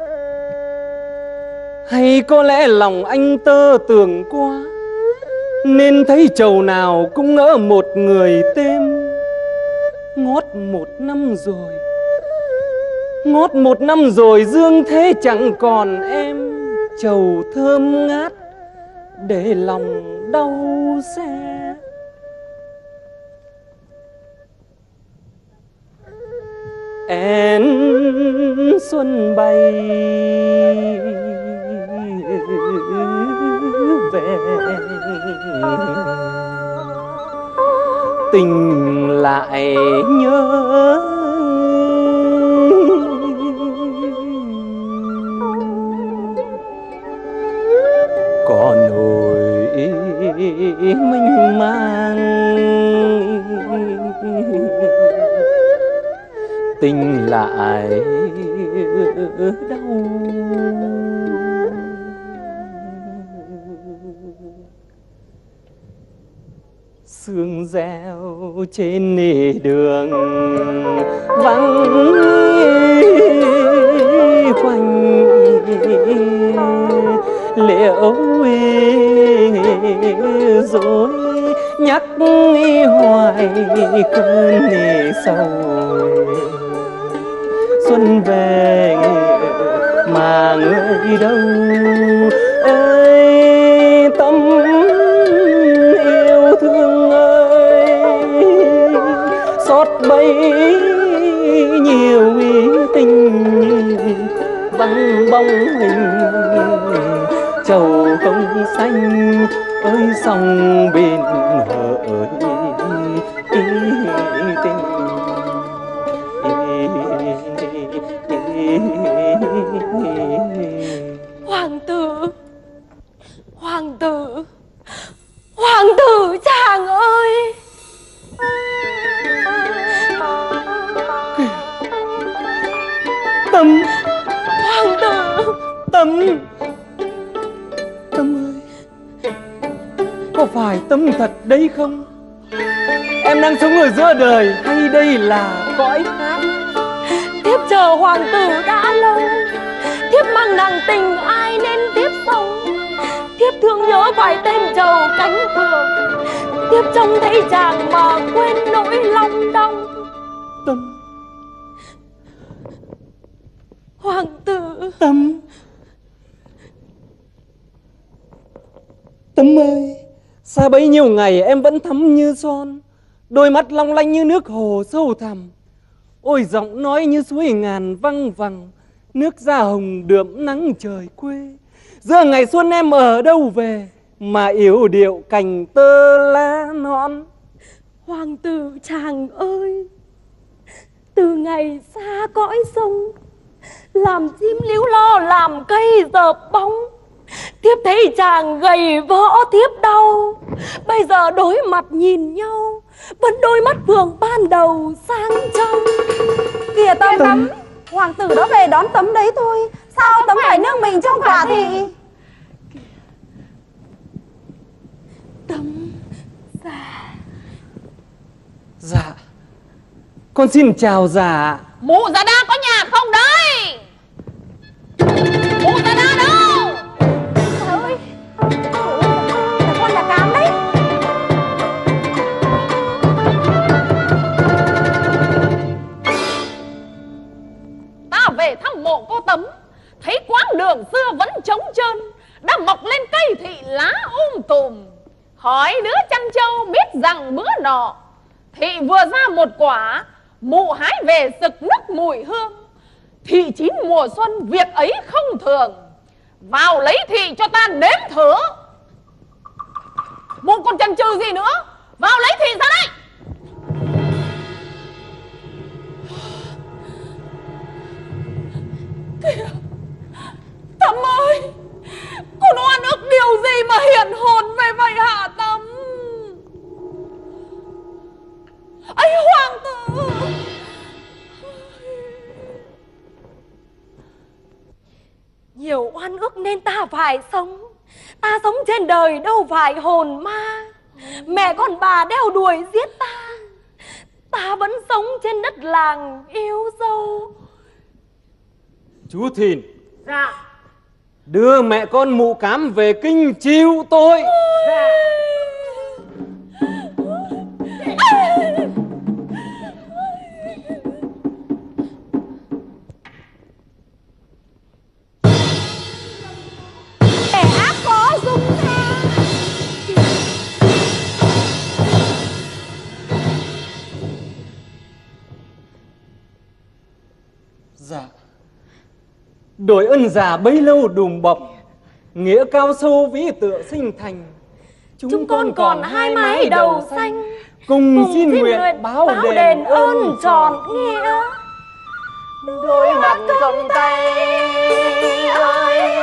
S8: hay có lẽ lòng anh tơ tưởng quá, nên thấy trầu nào cũng ngỡ một người tem. Ngót một năm rồi, ngót một năm rồi dương thế chẳng còn em. Trầu thơm ngát để lòng đau xe. Én xuân bay về, tình lại nhớ. Có nỗi mênh mang, tình lại đau. Sương reo trên nề đường vắng quanh, liệu dối nhắc hoài cơn sầu. Xuân về mà người đâu ơi, tâm yêu thương ơi, xót bấy nhiều ý tình vắng bóng hình. Trầu không xanh ơi sông bên hỡi tình.
S1: Hoàng tử, hoàng tử, hoàng tử chàng ơi.
S8: Tâm,
S1: hoàng tử.
S8: Tâm, Tâm ơi, có phải Tâm thật đấy không? Em đang sống ở giữa đời hay đây là cõi khác?
S1: Thiếp chờ hoàng tử đã lâu, thiếp mang nặng tình ai nên thiếp sống. Thiếp thương nhớ vài tên trầu cánh phượng, thiếp trông thấy chàng mà quên nỗi lòng đong.
S8: Tâm,
S1: hoàng tử.
S8: Tâm, Tâm ơi, xa bấy nhiêu ngày em vẫn thắm như son, đôi mắt long lanh như nước hồ sâu thẳm. Ôi giọng nói như suối ngàn văng vẳng, nước da hồng đượm nắng trời quê. Giờ ngày xuân em ở đâu về, mà yểu điệu cành tơ lá non.
S1: Hoàng tử chàng ơi, từ ngày xa cõi sông, làm chim líu lo làm cây dợp bóng. Thiếp thấy chàng gầy võ thiếp đau, bây giờ đối mặt nhìn nhau vẫn đôi mắt phượng ban đầu sáng trong.
S3: Kìa Tâm, Tấm, hoàng tử đã về đón Tấm đấy thôi. Sao Tấm phải nương mình trong quả thị?
S1: Tấm già.
S8: Dạ, con xin chào già.
S2: Mụ già đang có nhà không đấy?
S5: Mụ ta ra đâu?
S3: Trời ơi, là con là Cám đấy.
S5: Ta về thăm mộ cô Tấm, thấy quãng đường xưa vẫn trống trơn, đã mọc lên cây thị lá um tùm. Hỏi đứa chăn trâu biết rằng bữa nọ thị vừa ra một quả, mụ hái về sực nức mùi hương. Thị chín mùa xuân việc ấy không thường, vào lấy thị cho ta nếm thử. Mụ còn chần chừ gì nữa, vào lấy thị ra đây. Kìa, Tâm ơi, con oan ức điều gì mà hiện hồn về vậy hả Tâm? Ấy hoàng tử!
S1: Nhiều oan ức nên ta phải sống. Ta sống trên đời đâu phải hồn ma. Mẹ con bà đeo đuổi giết ta, ta vẫn sống trên đất làng yêu dâu.
S8: Chú Thìn,
S6: Dạ.
S8: đưa mẹ con Mụ Cám về kinh chịu tội.
S6: Dạ.
S3: Kẻ ác có dung tha.
S8: Dạ. Đổi ân già bấy lâu đùm bọc, nghĩa cao sâu vĩ tựa sinh thành. Chúng,
S1: Chúng con còn hai mái đầu xanh,
S8: cùng,
S1: cùng
S8: xin nguyện báo,
S1: báo
S8: đền,
S1: đền
S8: ơn
S1: ơn tròn nghĩa.
S6: Đôi mặt cầm tay ơi,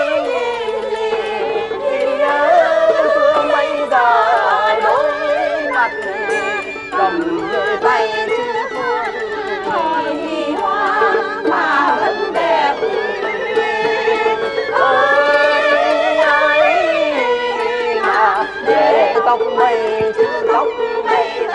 S6: nhìn nhớ phương bây giờ. Đôi mặt cầm đôi tay chứ thôi hoa mà vẫn đẹp. Ơi ơi mà để tóc mây chứ tóc mây